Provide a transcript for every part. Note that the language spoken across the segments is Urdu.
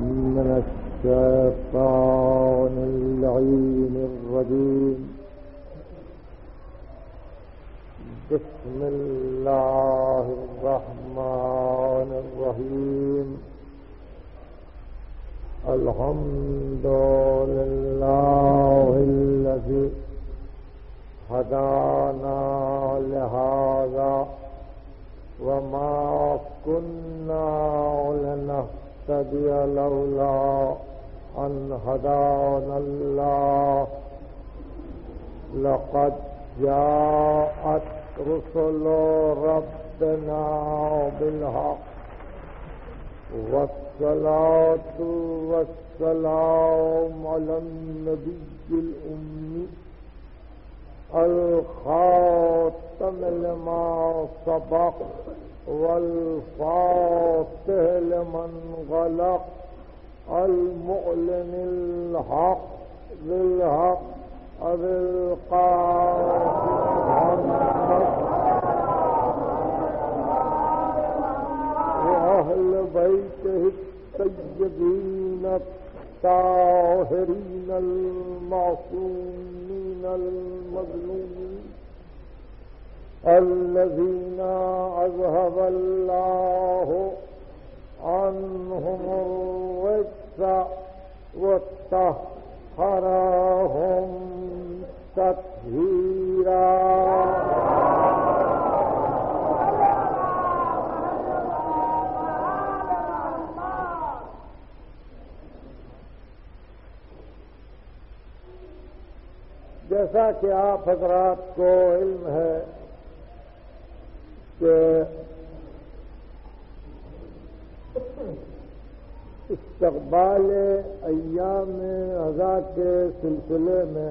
من الشيطان اللعين الرجيم. بسم الله الرحمن الرحيم. الحمد لله الذي هدانا لهذا وما كنا لنهتدي لولا أن هدانا الله. لقد جاءت رسل ربنا بالحق والصلاة والسلام على النبي الأمي الخاتم لما سبق والفاتح لمن غلق المعلن الحق بالحق أبي القاسم وأهل بيته الطيبين الطاهرين المعصومين المظلومين الذين أذهب الله عنهم الرجس وطهرهم تطهيرا. جیسا کہ آپ حضرات کو علم ہے کہ استقبال ایام اضحیٰ کے سلسلے میں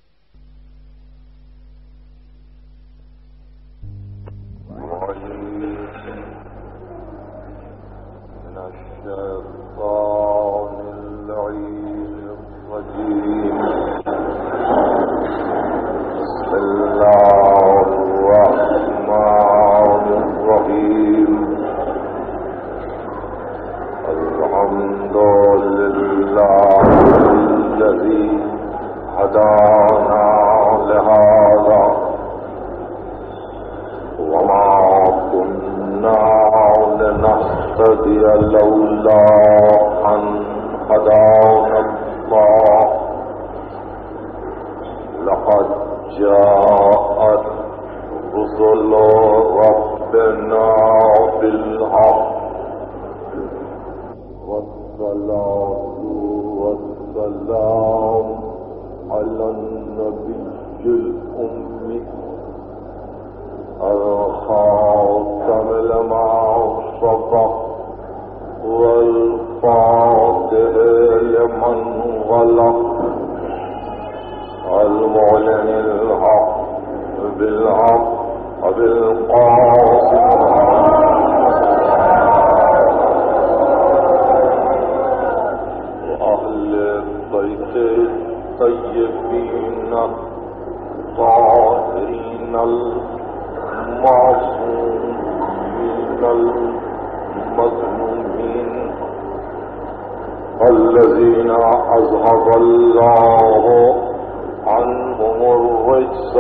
الذين أذهب الله عنهم الرجس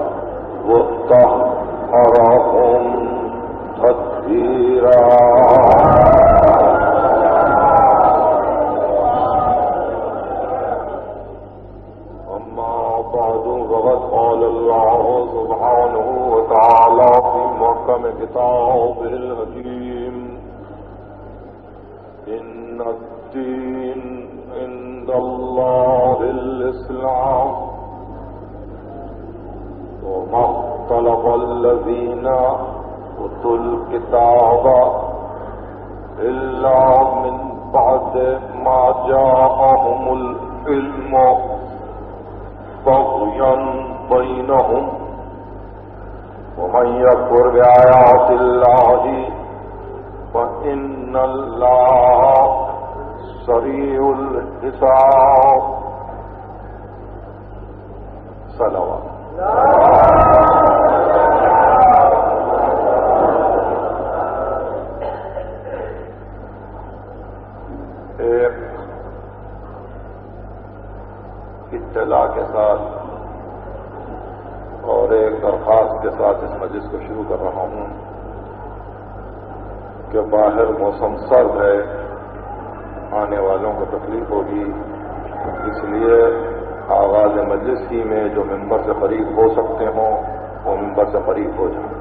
وطهرهم تطهيرا. أما بعد فقد قال الله سبحانه وتعالى في محكم كتابه الحكيم: إن الدين عند الله الإسلام وما اختلف الذين أوتوا الكتاب إلا من بعد ما جاءهم العلم بغيا بينهم ومن يكفر بآيات الله فإن الله سریع الحساب. صلوات. ایک اطلاع کے ساتھ اور ایک درخواست کے ساتھ اس مجلس کو شروع کر رہا ہوں کہ باہر موسم سرد ہے، آنے والوں کو تکلیف ہوگی، اس لیے آغاز مجلس ہی میں جو ممبر سے قریب ہو سکتے ہوں وہ ممبر سے قریب ہو جائیں۔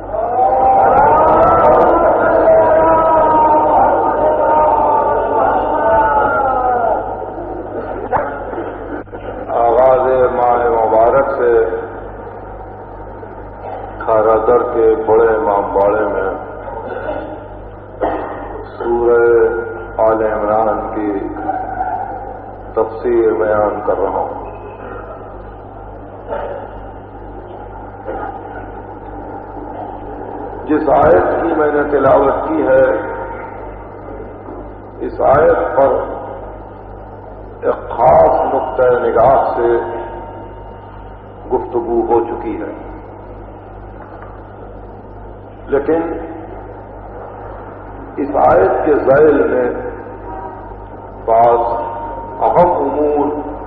آغاز ماہ مبارک سے کھارادر کے بڑے امام باڑے میں سورہ آل عمران کی تفسیر بیان کر رہا ہوں۔ جس آیت کی میں نے تلاوت کی ہے، اس آیت پر ایک خاص نقطۂ نگاہ سے گفتگو ہو چکی ہے، لیکن اس آیت کے ذیل میں بعض اہم امور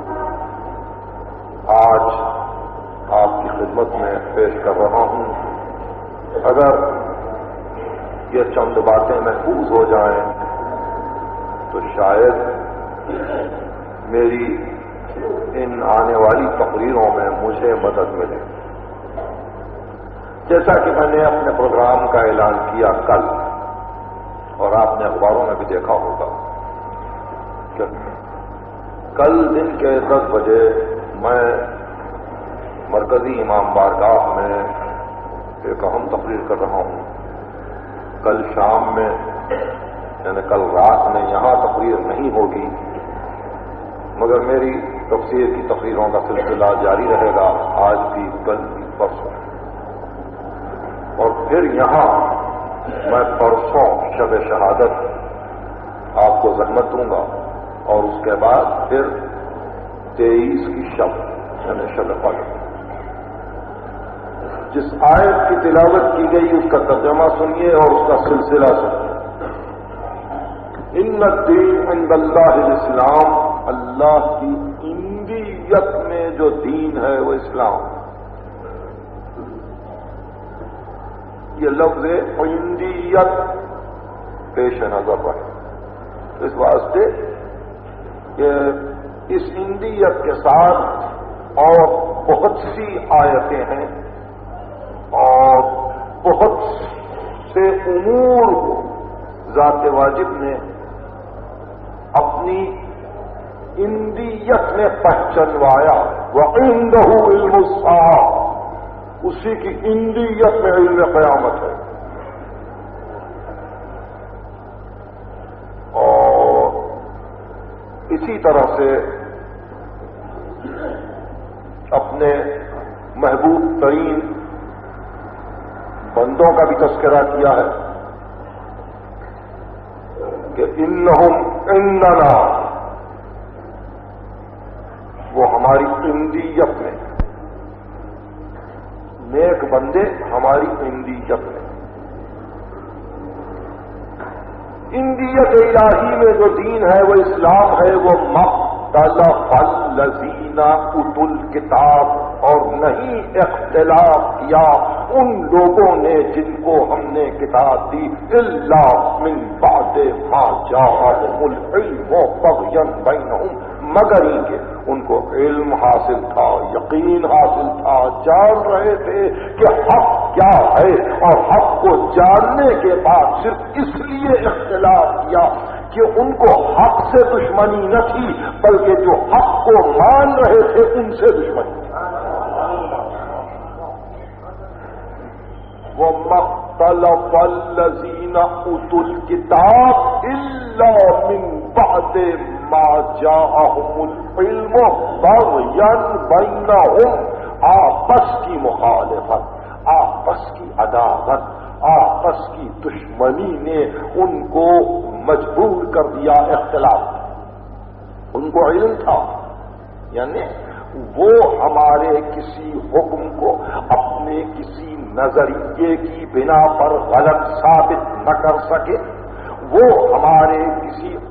آج آپ کی خدمت میں پیش کر رہا ہوں۔ اگر یہ چند باتیں محفوظ ہو جائیں تو شاید میری ان آنے والی تقریروں میں مجھے مدد ملے۔ جیسا کہ میں نے اپنے پروگرام کا اعلان کیا کل، اور آپ نے اخباروں میں بھی دیکھا ہوگا کہ کل دن کے 10 بجے میں مرکزی امام بارگاہ میں ایک اہم تقریر کر رہا ہوں۔ کل شام میں یعنی کل رات میں یہاں تقریر نہیں ہوگی، مگر میری تفسیر کی تقریروں کا سلسلہ جاری رہے گا، آج بھی، کل بھی، پرسوں، اور پھر یہاں میں پرسوں شب شہادت آپ کو زحمت دوں گا، اور اس کے بعد پھر 23 کی شب یعنی شب قدر۔ جس آیت کی تلاوت کی گئی اس کا ترجمہ سنیے اور اس کا سلسلہ سنیے۔ ان الدین عند اللہ الاسلام، اللہ کی اندیت میں جو دین ہے وہ اسلام۔ یہ لفظ اندیت پیش نظر رہے، اس واسطے کہ اس اندیت کے ساتھ اور بہت سی آیتیں ہیں اور بہت سے امور کو ذات واجب نے اپنی اندیت میں پہچنوایا۔ وعنده علم الساعہ، اسی کی اندیت میں علم قیامت ہے۔ اور اسی طرح سے اپنے محبوب ترین بندوں کا بھی تذکرہ کیا ہے کہ انہم عندنا، وہ ہماری اندیت میں، نیک بندے ہماری اندیت میں۔ اندیت الہی میں جو دین ہے وہ اسلام ہے، وہ مختلف الذین اوتوا الکتاب، اور نہیں اختلاف کیا ان لوگوں نے جن کو ہم نے کتاب دی، الا من بعد ما جاءہم العلم بغیا بینہم، مگر ہی کہ ان کو علم حاصل تھا، یقین حاصل تھا، جان رہے تھے کہ حق کیا ہے، اور حق کو جاننے کے بعد صرف اس لیے اختلاف کیا کہ ان کو حق سے دشمنی نہ تھی، بلکہ جو حق کو مان رہے تھے ان سے دشمنی تھی۔ وَمَخْتَلَفَ الَّذِينَ أُوتُوا الْكِتَابَ إِلَّا مِنْ بَعْدِ مَا جَاءَهُمُ الْعِلْمُ بَغْيًا بَيْنَهُمْ، آپس کی مخالفت، آپس کی عداوت، آپس کی دشمنی نے ان کو مجبور کر دیا اختلاف۔ ان کو علم تھا، یعنی وہ ہمارے کسی حکم کو اپنے کسی نظریے کی بنا پر غلط ثابت نہ کر سکے، وہ ہمارے کسی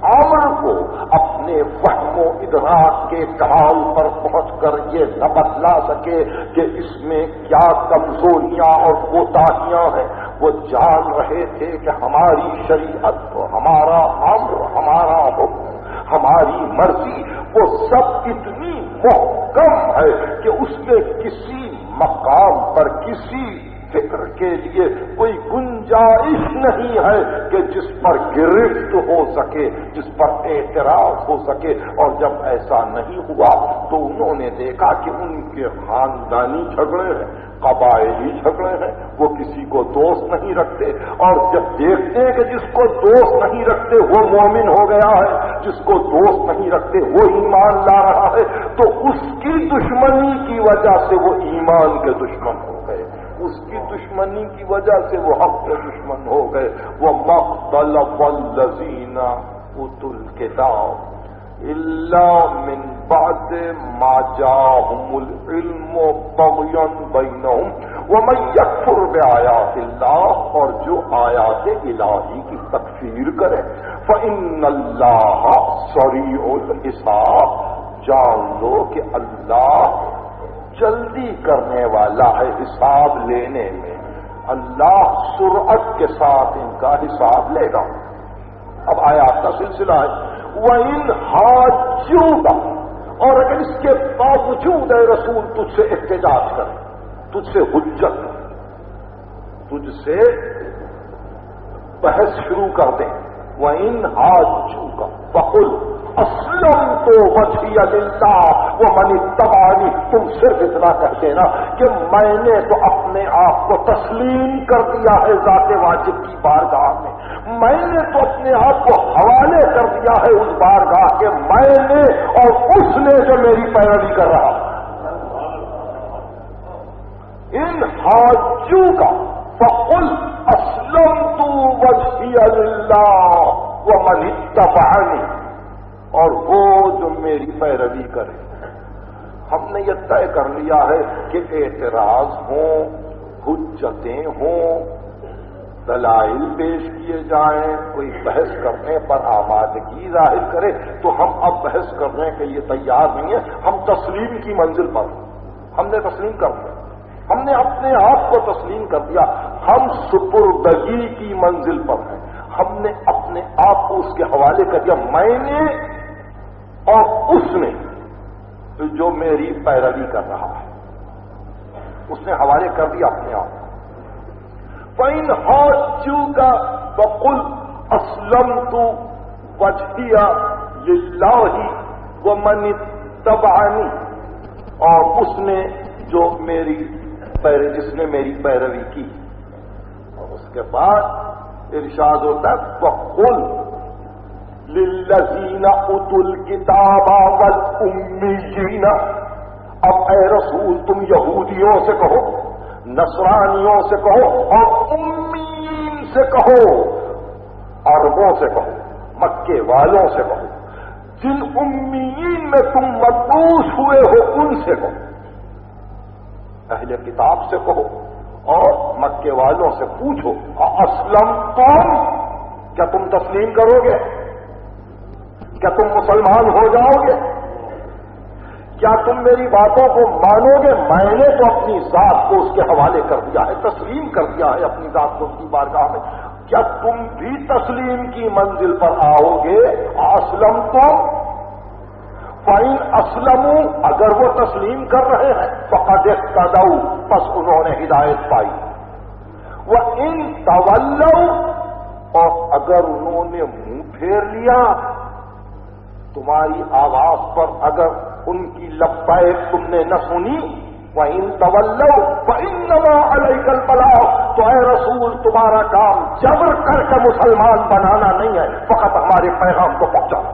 عمل کو اپنے فہم و ادراک کے کمال پر پہنچ کر یہ نہ بتلا سکے کہ اس میں کیا کمزوریاں اور کوتاہیاں ہیں. وہ جان رہے تھے کہ ہماری شریعت، ہمارا امر، ہمارا حکم، ہماری مرضی وہ سب اتنی محکم ہے کہ اس میں کسی مقام پر کسی فکر کے لیے کوئی گنجائش نہیں ہے کہ جس پر گرفت ہو سکے، جس پر اعتراض ہو سکے. اور جب ایسا نہیں ہوا تو انہوں نے دیکھا کہ ان کے خاندانی جھگڑے ہیں، قبائلی جھگڑے ہیں، وہ کسی کو دوست نہیں رکھتے. اور جب دیکھتے ہیں کہ جس کو دوست نہیں رکھتے وہ مومن ہو گیا ہے، جس کو دوست نہیں رکھتے وہ ایمان لا رہا ہے، تو اس کی دشمنی کی وجہ سے وہ ایمان کے دشمن ہو گئے، اس کی دشمنی کی وجہ سے وہ حق کے دشمن ہو گئے. وہ مختلف الذین اوتوا الکتاب الا من بعد ما جاءهم العلم بغیا بینہم ومن یکفر بآیات اللہ، اور جو آیات الہی کی تکفیر کرے فإن اللہ سریع الحساب، جان لو کہ اللہ جلدی کرنے والا ہے حساب لینے میں، اللہ سرعت کے ساتھ ان کا حساب لے گا. اب آیات کا سلسلہ ہے. وَإِنْ حَاجُّوكَ، اور اگر اس کے باوجود اے رسول تجھ سے احتجاج کرے، تجھ سے حجت، تجھ سے بحث شروع کر دیں. وَإِنْ حَاجُّوكَ فَقُلْ اسلمت وجهي لله ومن اتبعني، تم صرف اتنا کہہ دینا کہ میں نے تو اپنے آپ کو تسلیم کر دیا ہے ذات واجب کی بارگاہ میں، میں نے تو اپنے آپ کو حوالے کر دیا ہے اس بارگاہ کے، میں نے اور اس نے جو میری پیروی کر رہا. ان حاجوک فقل اسلمت وجهي لله ومن اتبعني، اور وہ جو میری پیروی کرے. ہم نے یہ طے کر لیا ہے کہ اعتراض ہوں، حجتیں ہوں، دلائل پیش کیے جائیں، کوئی بحث کرنے پر آمادگی ظاہر کرے تو ہم اب بحث کرنے کے لیے تیار نہیں ہیں. ہم تسلیم کی منزل پر، ہم نے تسلیم کر دیا، ہم نے اپنے آپ کو تسلیم کر دیا، ہم سپردگی کی منزل پر ہیں، ہم نے اپنے آپ کو اس کے حوالے کر دیا. میں نے اور اس نے جو میری پیروی کر رہا ہے، اس نے حوالے کر دیا اپنے آپ. فَإِنْ حَاجُّوكَ فَقُلْ أَسْلَمْتُ وَجْهِيَ لِلَّهِ وَمَنِ اتَّبَعَنِي، اور اس نے جو جس نے میری پیروی کی. اور اس کے بعد ارشاد ہوتا ہے فَقُلْ لِلَّذِينَ أُوتُوا الْكِتَابَ وَالْأُمِّيِّينَ، اب اے رسول تم یہودیوں سے کہو، نصرانیوں سے کہو، اور امیین سے کہو، عربوں سے کہو، مکے والوں سے کہو، جن امیین میں تم مبعوث ہوئے ہو ان سے کہو، اہل کتاب سے کہو اور مکے والوں سے پوچھو اسلم تم، کیا تم تسلیم کرو گے؟ کیا تم مسلمان ہو جاؤ گے؟ کیا تم میری باتوں کو مانو گے؟ میں نے تو اپنی ذات کو اس کے حوالے کر دیا ہے، تسلیم کر دیا ہے اپنی ذات کو اس کی بارگاہ میں. کیا تم بھی تسلیم کی منزل پر آؤ گے؟ اسلم تو فَإِنْ أَسْلَمُوا، اگر وہ تسلیم کر رہے ہیں فَقَدْ اهْتَدَوْا، پس انہوں نے ہدایت پائی. وَإِنْ تَوَلَّوْا، اور اگر انہوں نے منہ پھیر لیا تمہاری آواز پر، اگر ان کی لبیک تم نے نہ سنی، وَإِن تَوَلَّوْا فَإِنَّمَا عَلَيْكَ الْبَلَاغُ، تو اے رسول تمہارا کام جبر کر کے مسلمان بنانا نہیں ہے، فقط ہمارے پیغام کو پہنچانا.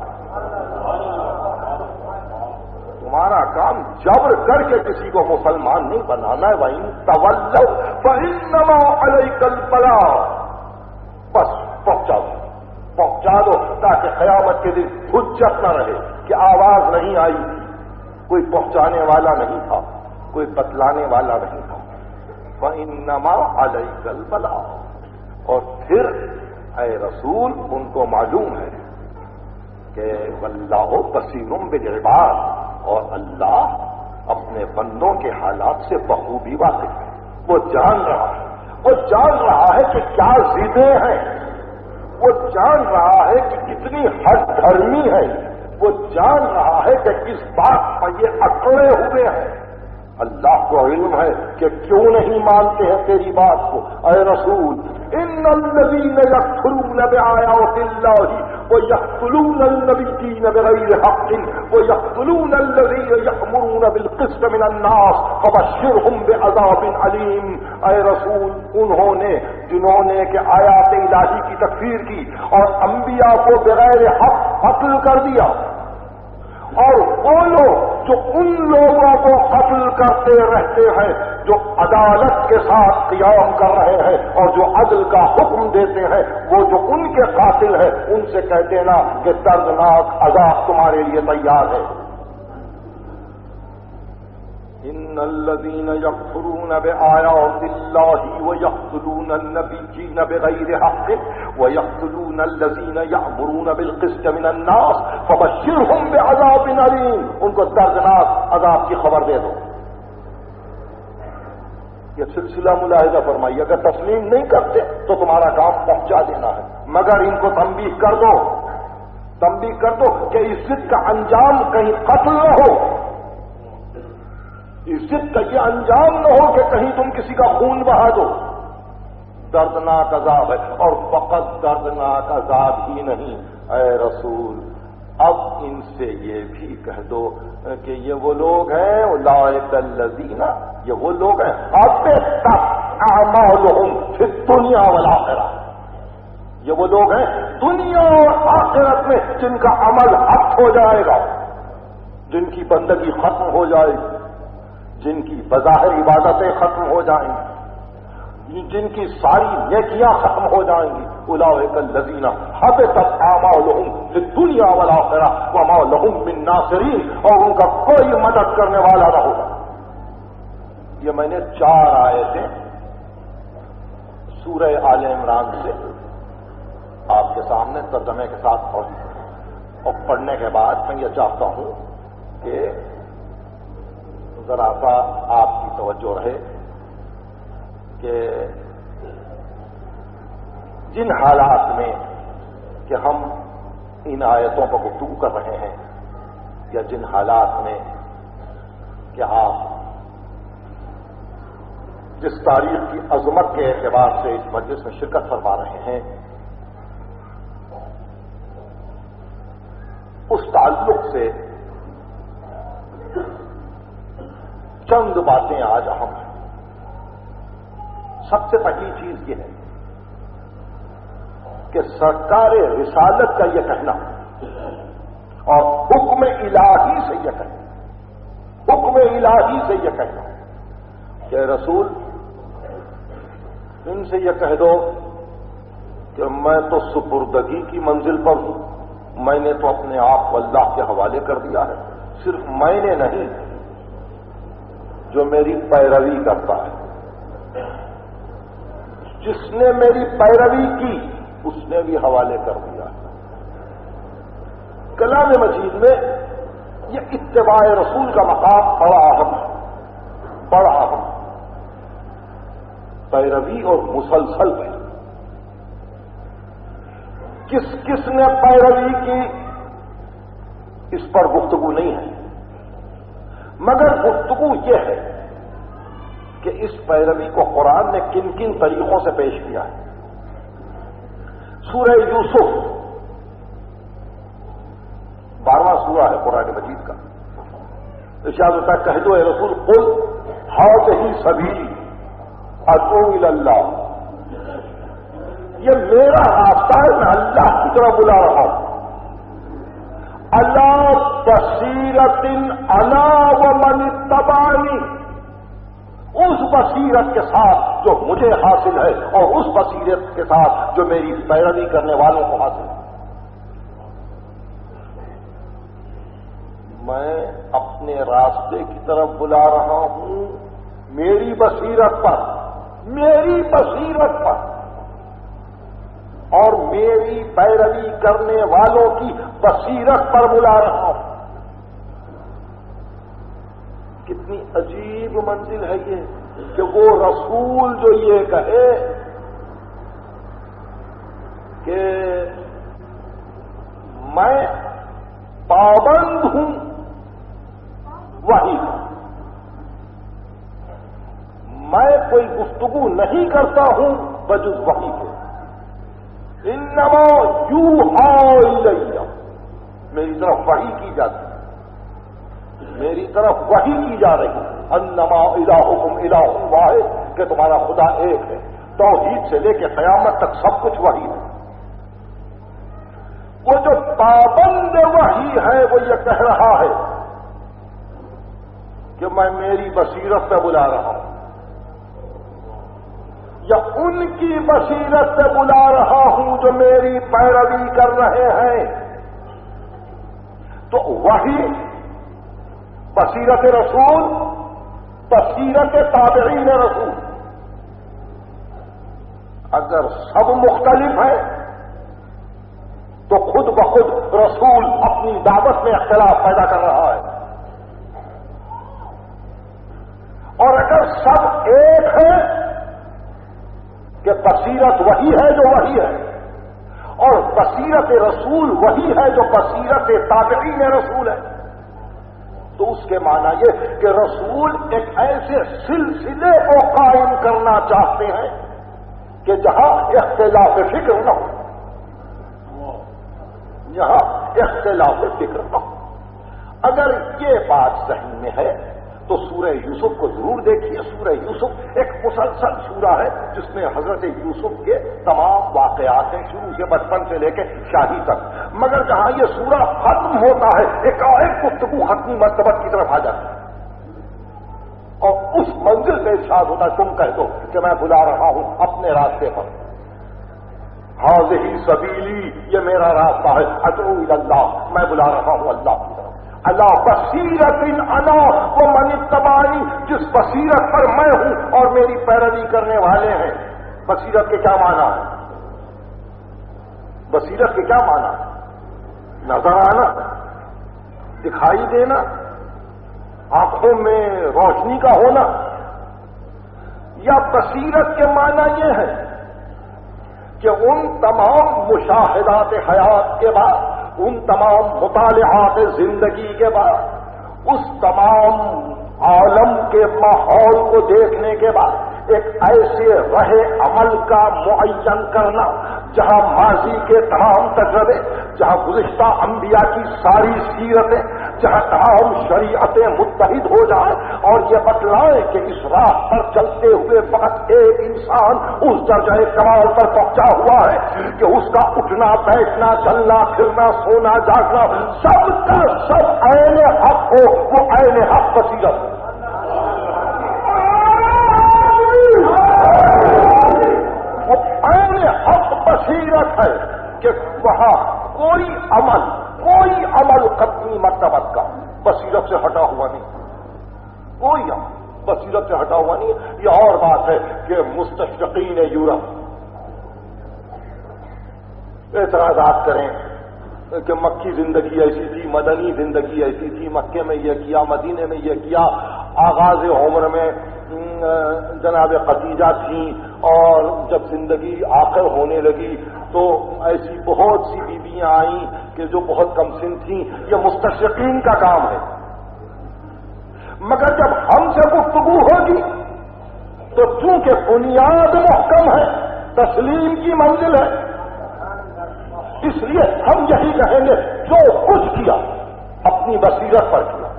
تمہارا کام جبر کر کے کسی کو مسلمان نہیں بنانا ہے. وَإِن تَوَلَّوْا فَإِنَّمَا عَلَيْكَ الْبَلَاغُ، بس پہنچا دو تاکہ قیامت کے دن حجت نہ رہے کہ آواز نہیں آئی، کوئی پہنچانے والا نہیں تھا، کوئی بتلانے والا نہیں تھا. فَإِنَّمَا عَلَيْكَ الْبَلَاغُ، اور پھر اے رسول ان کو معلوم ہے کہ واللہ بصیر بالعباد، اور اللہ اپنے بندوں کے حالات سے بخوبی واقف ہے. وہ جان رہا ہے، وہ جان رہا ہے کہ کیا ضدیں ہیں، وہ جان رہا ہے کہ کتنی حد دھرمی ہے، وہ جان رہا ہے کہ کس بات پر یہ اکڑے ہوئے ہیں. اللہ کو علم ہے کہ کیوں نہیں مانتے ہیں تیری بات کو. اے رسول، ان الذین یکفرون بآیات اللہ ویقتلون النبیین بغیر حق ویقتلون الذین یأمرون بالقسط من الناس فبشرهم بعذاب علیم. اے رسول، انہوں نے جنہوں نے کہ آیات الہی کی تکفیر کی اور انبیاء کو بغیر حق قتل کر دیا، اور وہ لوگ جو ان لوگوں کو قتل کرتے رہتے ہیں جو عدالت کے ساتھ قیام کر رہے ہیں اور جو عدل کا حکم دیتے ہیں، وہ جو ان کے قاتل ہیں ان سے کہہ دینا کہ دردناک عذاب تمہارے لیے تیار ہے. ان الذين يكفرون بآيات الله ويقتلون النبيين بغير حق ويقتلون الذين يأمرون بالقسط من الناس فبشرهم بعذاب أليم. ان کو دردناک عذاب کی خبر دے دو. یہ سلسلہ ملاحظہ فرمائیے، اگر تسلیم نہیں کرتے تو تمہارا کام پہنچا دینا ہے، مگر ان کو تنبیہ کر دو، تنبیہ کر دو کہ اس ضد کا انجام کہیں قتل نہ ہو، اس ضد کا یہ انجام نہ ہو کہ کہیں تم کسی کا خون بہا دو. دردناک عذاب ہے، اور فقط دردناک عذاب ہی نہیں. اے رسول، اب ان سے یہ بھی کہہ دو کہ یہ وہ لوگ ہیں اولئک الذین، یہ وہ لوگ ہیں حبطت اعمالهم فی الدنیا والآخرہ، یہ وہ لوگ ہیں دنیا اور آخرت میں جن کا عمل حق ہو جائے گا، جن کی بندگی ختم ہو جائے گی، جن کی بظاہر عبادتیں ختم ہو جائیں گی، جن کی ساری نیکیاں ختم ہو جائیں گی. اولئک الذین حبطت اعمالهم فی الدنیا والآخرہ وما لهم من ناصرین، اور ان کا کوئی مدد کرنے والا نہ ہوگا. یہ میں نے 4 آیتیں سورہ آل عمران سے آپ کے سامنے ترجمے کے ساتھ پڑھی، اور پڑھنے کے بعد میں یہ چاہتا ہوں کہ ذرا سا آپ کی توجہ رہے کہ جن حالات میں کہ ہم ان آیتوں پر گفتگو کر رہے ہیں، یا جن حالات میں کہ آپ جس تاریخ کی عظمت کے اعتبار سے اس مجلس میں شرکت فرما رہے ہیں، اس تعلق سے چند باتیں آج اہم ہیں. سب سے پہلی چیز یہ ہے کہ سرکار رسالت کا یہ کہنا اور حکم الہی سے یہ کہنا، حکم الہی سے یہ کہنا کہ رسول ان سے یہ کہہ دو کہ میں تو سپردگی کی منزل پر ہوں، میں نے تو اپنے آپ کو اللہ کے حوالے کر دیا ہے. صرف میں نے نہیں، جو میری پیروی کرتا ہے، جس نے میری پیروی کی اس نے بھی حوالے کر دیا. کلام مجید میں یہ اتباع رسول کا مقام بڑا اہم ہے، بڑا اہم. پیروی اور مسلسل پیروی. کس کس نے پیروی کی اس پر گفتگو نہیں ہے، مگر گفتگو یہ ہے کہ اس پیروی کو قرآن نے کن کن طریقوں سے پیش کیا ہے. سورہ یوسف 12واں سورہ ہے قرآن مجید کا. ارشاد ہوتا ہے کہہ دو اے رسول قل ھذہ سبیلی ادعو الی اللہ، یہ میرا راستہ ہے، میں اللہ کی طرف بلا رہا ہوں. اللہ بصیرت انا ومن اتبعنی، اس بصیرت کے ساتھ جو مجھے حاصل ہے اور اس بصیرت کے ساتھ جو میری پیروی کرنے والوں کو حاصل ہے. میں اپنے راستے کی طرف بلا رہا ہوں میری بصیرت پر، میری بصیرت پر. اور میری پیروی کرنے والوں کی بصیرت پر بلا رہا ہوں۔ کتنی عجیب منزل ہے یہ کہ وہ رسول جو یہ کہے کہ میں پابند ہوں وحی کا، میں کوئی گفتگو نہیں کرتا ہوں بجز وحی کے، انما یوحا الیہ، میری طرف وحی کی جاتی ہے، میری طرف وحی کی جا رہی ہے، انما الہکم الہ واحد، کہ تمہارا خدا ایک ہے۔ توحید سے لے کے قیامت تک سب کچھ وحی ہے۔ وہ جو پابند وحی ہے وہ یہ کہہ رہا ہے کہ میں میری بصیرت پہ بلا رہا ہوں، یا ان کی بصیرت پہ بلا رہا ہوں جو میری پیروی کر رہے ہیں۔ تو وحی بصیرت رسول، بصیرت تابعین رسول، اگر سب مختلف ہیں تو خود بخود رسول اپنی دعوت میں اختلاف پیدا کر رہا ہے، اور اگر سب ایک ہے کہ بصیرت وہی ہے جو وہی ہے، اور بصیرت رسول وہی ہے جو بصیرت تابعین رسول ہے، تو اس کے معنی یہ کہ رسول ایک ایسے سلسلے کو قائم کرنا چاہتے ہیں کہ جہاں اختلاف فکر نہ ہو، یہاں اختلاف فکر نہ ہو۔ اگر یہ بات ذہن میں ہے تو سورہ یوسف کو ضرور دیکھیے۔ سورہ یوسف ایک مسلسل سورہ ہے جس میں حضرت یوسف کے تمام واقعات ہیں، شروع سے بچپن سے لے کے شادی تک، مگر جہاں یہ سورہ ختم ہوتا ہے ایک گفتگو ختمی مرتبہ کی طرف آ جاتی ہے، اور اس منزل پہ ارشاد ہوتا ہے تم کہہ دو کہ میں بلا رہا ہوں اپنے راستے پر، ہاذہ سبیلی، یہ میرا راستہ ہے، ادعو الی اللہ، میں بلا رہا ہوں اللہ کی طرف، اللہ بصیرت انا ومن اتبعنی، جس بصیرت پر میں ہوں اور میری پیروی کرنے والے ہیں۔ بصیرت کے کیا معنی ہے؟ بصیرت کے کیا معنی ہے؟ نظر آنا، دکھائی دینا، آنکھوں میں روشنی کا ہونا، یا بصیرت کے معنی یہ ہے کہ ان تمام مشاہدات حیات کے بعد، ان تمام مطالعات زندگی کے بعد، اس تمام عالم کے ماحول کو دیکھنے کے بعد ایک ایسے رہ عمل کا معین کرنا جہاں ماضی کے تمام تجربے، جہاں گزشتہ انبیاء کی ساری سیرتیں، جہاں تمام شریعتیں متحد ہو جائیں اور یہ بتلائیں کہ اس راہ پر چلتے ہوئے فقط ایک انسان اس درجہ کمال پر پہنچا ہوا ہے کہ اس کا اٹھنا بیٹھنا چلنا پھرنا سونا جاگنا سب کا سب عین حق ہو، وہ عین حق بصیرت ہے۔ وہ عین حق بصیرت ہے کہ وہاں کوئی عمل قدمی مرتبت کا بصیرت سے ہٹا ہوا نہیں، کوئی عمل بصیرت سے ہٹا ہوا نہیں۔ یہ اور بات ہے کہ مستشرقین یورپ اعتراضات کریں کہ مکی زندگی ایسی تھی، مدنی زندگی ایسی تھی، مکے میں یہ کیا، مدینے میں یہ کیا، آغاز عمر میں جناب خدیجہ تھیں، اور جب زندگی آخر ہونے لگی تو ایسی بہت سی بیویاں آئیں کہ جو بہت کم سن تھیں۔ یہ مستشرقین کا کام ہے، مگر جب ہم سے گفتگو ہوگی تو چونکہ بنیاد محکم ہے، تسلیم کی منزل ہے، اس لیے ہم یہی کہیں گے جو کچھ کیا اپنی بصیرت پر کیا،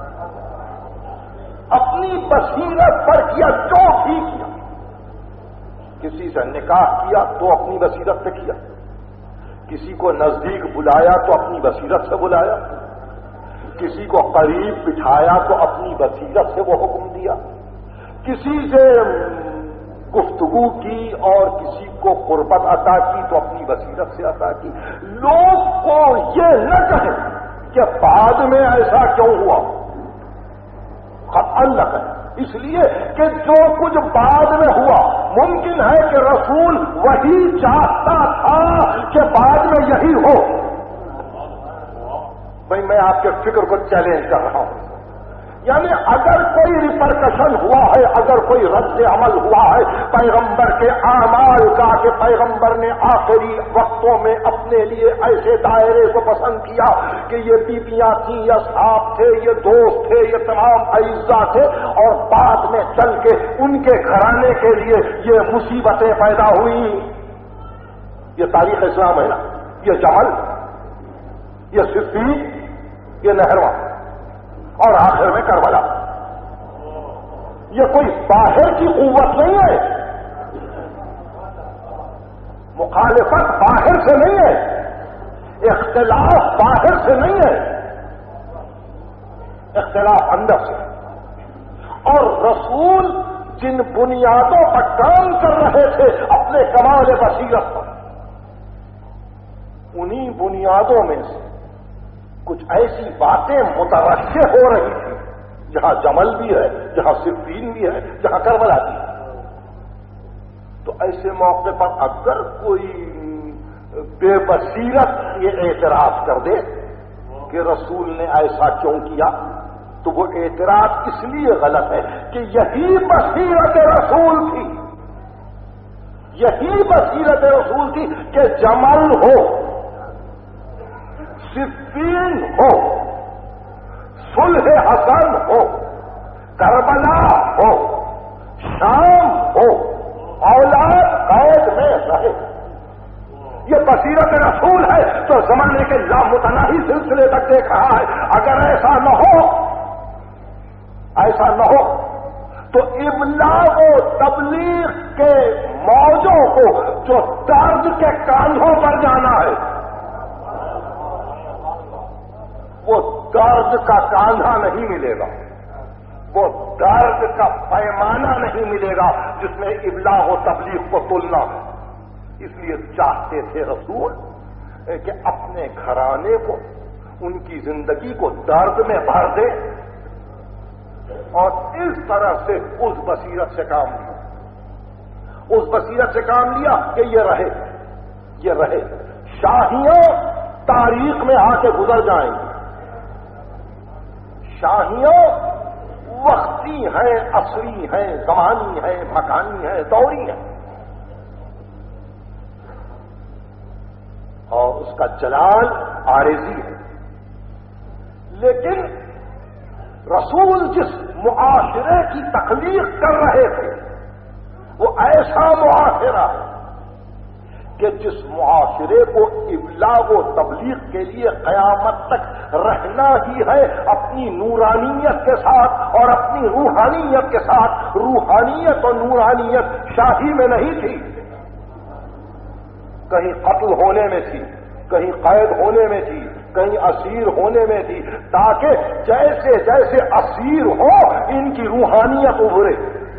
اپنی بصیرت پر کیا، جو بھی کیا۔ کسی سے نکاح کیا تو اپنی بصیرت سے کیا، کسی کو نزدیک بلایا تو اپنی بصیرت سے بلایا، کسی کو قریب بٹھایا تو اپنی بصیرت سے وہ حکم دیا، کسی سے گفتگو کی اور کسی کو قربت عطا کی تو اپنی بصیرت سے عطا کی۔ لوگ کو یہ نہ کہیں کہ بعد میں ایسا کیوں ہوا، قطعاً نہ کہیں، اس لیے کہ جو کچھ بعد میں ہوا ممکن ہے کہ رسول وہی چاہتا تھا کہ بعد میں یہی ہو. بھائی میں آپ کے فکر کو چیلنج کر رہا ہوں. یعنی اگر کوئی ریپرکشن ہوا ہے, اگر کوئی رد عمل ہوا ہے پیغمبر کے اعمال کا کہ پیغمبر نے آخری وقتوں میں اپنے لیے ایسے دائرے کو پسند کیا کہ یہ بیویاں تھیں, یا صاحب تھے, یہ دوست تھے, یہ تمام اعزاء تھے, اور بعد میں چل کے ان کے گھرانے کے لیے یہ مصیبتیں پیدا ہوئی. یہ تاریخ اسلام ہے نا, یہ جمل, یہ صفین, یہ نہرواں, اور آخر میں کربلا. یہ کوئی باہر کی قوت نہیں ہے, مخالفت باہر سے نہیں ہے, اختلاف باہر سے نہیں ہے, اختلاف اندر سے. اور رسول جن بنیادوں پر کام کر رہے تھے اپنے کمال بصیرت پر, انہی بنیادوں میں سے کچھ ایسی باتیں مترشح ہو رہی تھی, جہاں جمل بھی ہے, جہاں صفین بھی ہے, جہاں کربلا بھی ہے. تو ایسے موقع پر اگر کوئی بے بصیرت یہ اعتراض کر دے کہ رسول نے ایسا کیوں کیا, تو وہ اعتراض اس لیے غلط ہے کہ یہی بصیرت رسول تھی, یہی بصیرت رسول تھی کہ جمل ہو, صفین ہو, صلح حسن ہو, کربلا ہو, شام ہو, اولاد قید میں رہے. یہ بصیرت رسول ہے تو زمانے کے لامتناہی سلسلے تک دیکھ رہا ہے. اگر ایسا نہ ہو, ایسا نہ ہو تو ابلاغ و تبلیغ کے موجوں کو جو درد کے کاندھوں پر جانا ہے, وہ درد کا کاندھا نہیں ملے گا, وہ درد کا پیمانہ نہیں ملے گا جس میں ابلاغ و تبلیغ کو تلنا ہے. اس لیے چاہتے تھے رسول کہ اپنے گھرانے کو, ان کی زندگی کو درد میں بھر دے, اور اس طرح سے اس بصیرت سے کام لیا, اس بصیرت سے کام لیا کہ یہ رہے, یہ رہے. شاہیاں تاریخ میں آ کے گزر جائیں گی, شاہیاں وقتی ہیں, عصری ہیں, زمانی ہیں, مکانی ہیں, دوری ہیں, اور اس کا جلال عارضی ہے. لیکن رسول جس معاشرے کی تخلیق کر رہے تھے وہ ایسا معاشرہ ہے کہ جس معاشرے کو ابلاغ و تبلیغ کے لیے قیامت تک رہنا ہی ہے اپنی نورانیت کے ساتھ اور اپنی روحانیت کے ساتھ. روحانیت اور نورانیت شاہی میں نہیں تھی, کہیں قتل ہونے میں تھی, کہیں قید ہونے میں تھی, کہیں اسیر ہونے میں تھی, تاکہ جیسے جیسے اسیر ہو ان کی روحانیت ابھرے.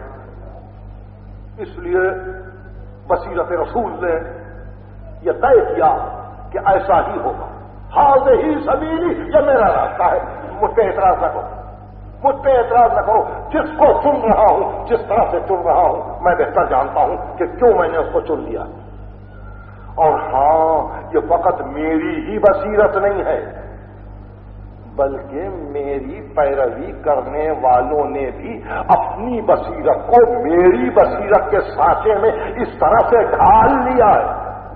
اس لیے بصیرت رسول نے یہ طے کیا کہ ایسا ہی ہوگا. ہاذہ سبیلی, یہ میرا راستہ ہے, مجھ پہ اعتراض نہ کرو, مجھ پہ اعتراض نہ کرو. جس کو چن رہا ہوں, جس طرح سے چن رہا ہوں, میں بہتر جانتا ہوں کہ کیوں میں نے اس کو چن لیا. اور ہاں, یہ فقط میری ہی بصیرت نہیں ہے, بلکہ میری پیروی کرنے والوں نے بھی اپنی بصیرت کو میری بصیرت کے سانچے میں اس طرح سے ڈھال لیا ہے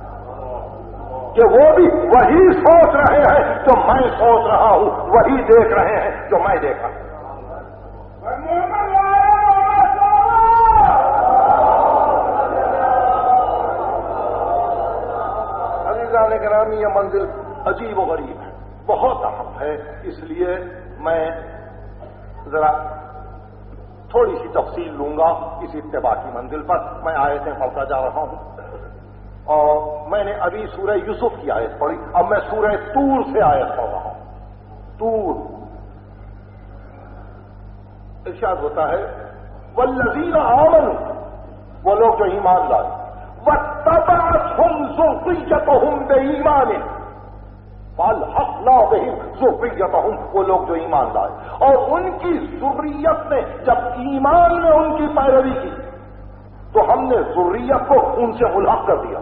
کہ وہ بھی وہی سوچ رہے ہیں جو میں سوچ رہا ہوں, وہی دیکھ رہے ہیں جو میں دیکھا. عزیزان گرامی, یہ منزل عجیب و غریب ہے, بہت اہم ہے. اس لیے میں ذرا تھوڑی سی تفصیل لوں گا اس اتباع کی منزل پر. میں آیتیں پڑھتا جا رہا ہوں, اور میں نے ابھی سورہ یوسف کی آیت پڑھی, اب میں سورہ طور سے آیت پڑھ رہا ہوں. طور ارشاد ہوتا ہے, والذین آمنوا, وہ لوگ جو ایمان لائے, واتبعتهم ذريتهم بإيمان فالحقنا بهم ذريتهم, وہ لوگ جو ایمان لائے اور ان کی ذریت نے جب ایمان میں ان کی پیروی کی, تو ہم نے ذریت کو ان سے ملحق کر دیا.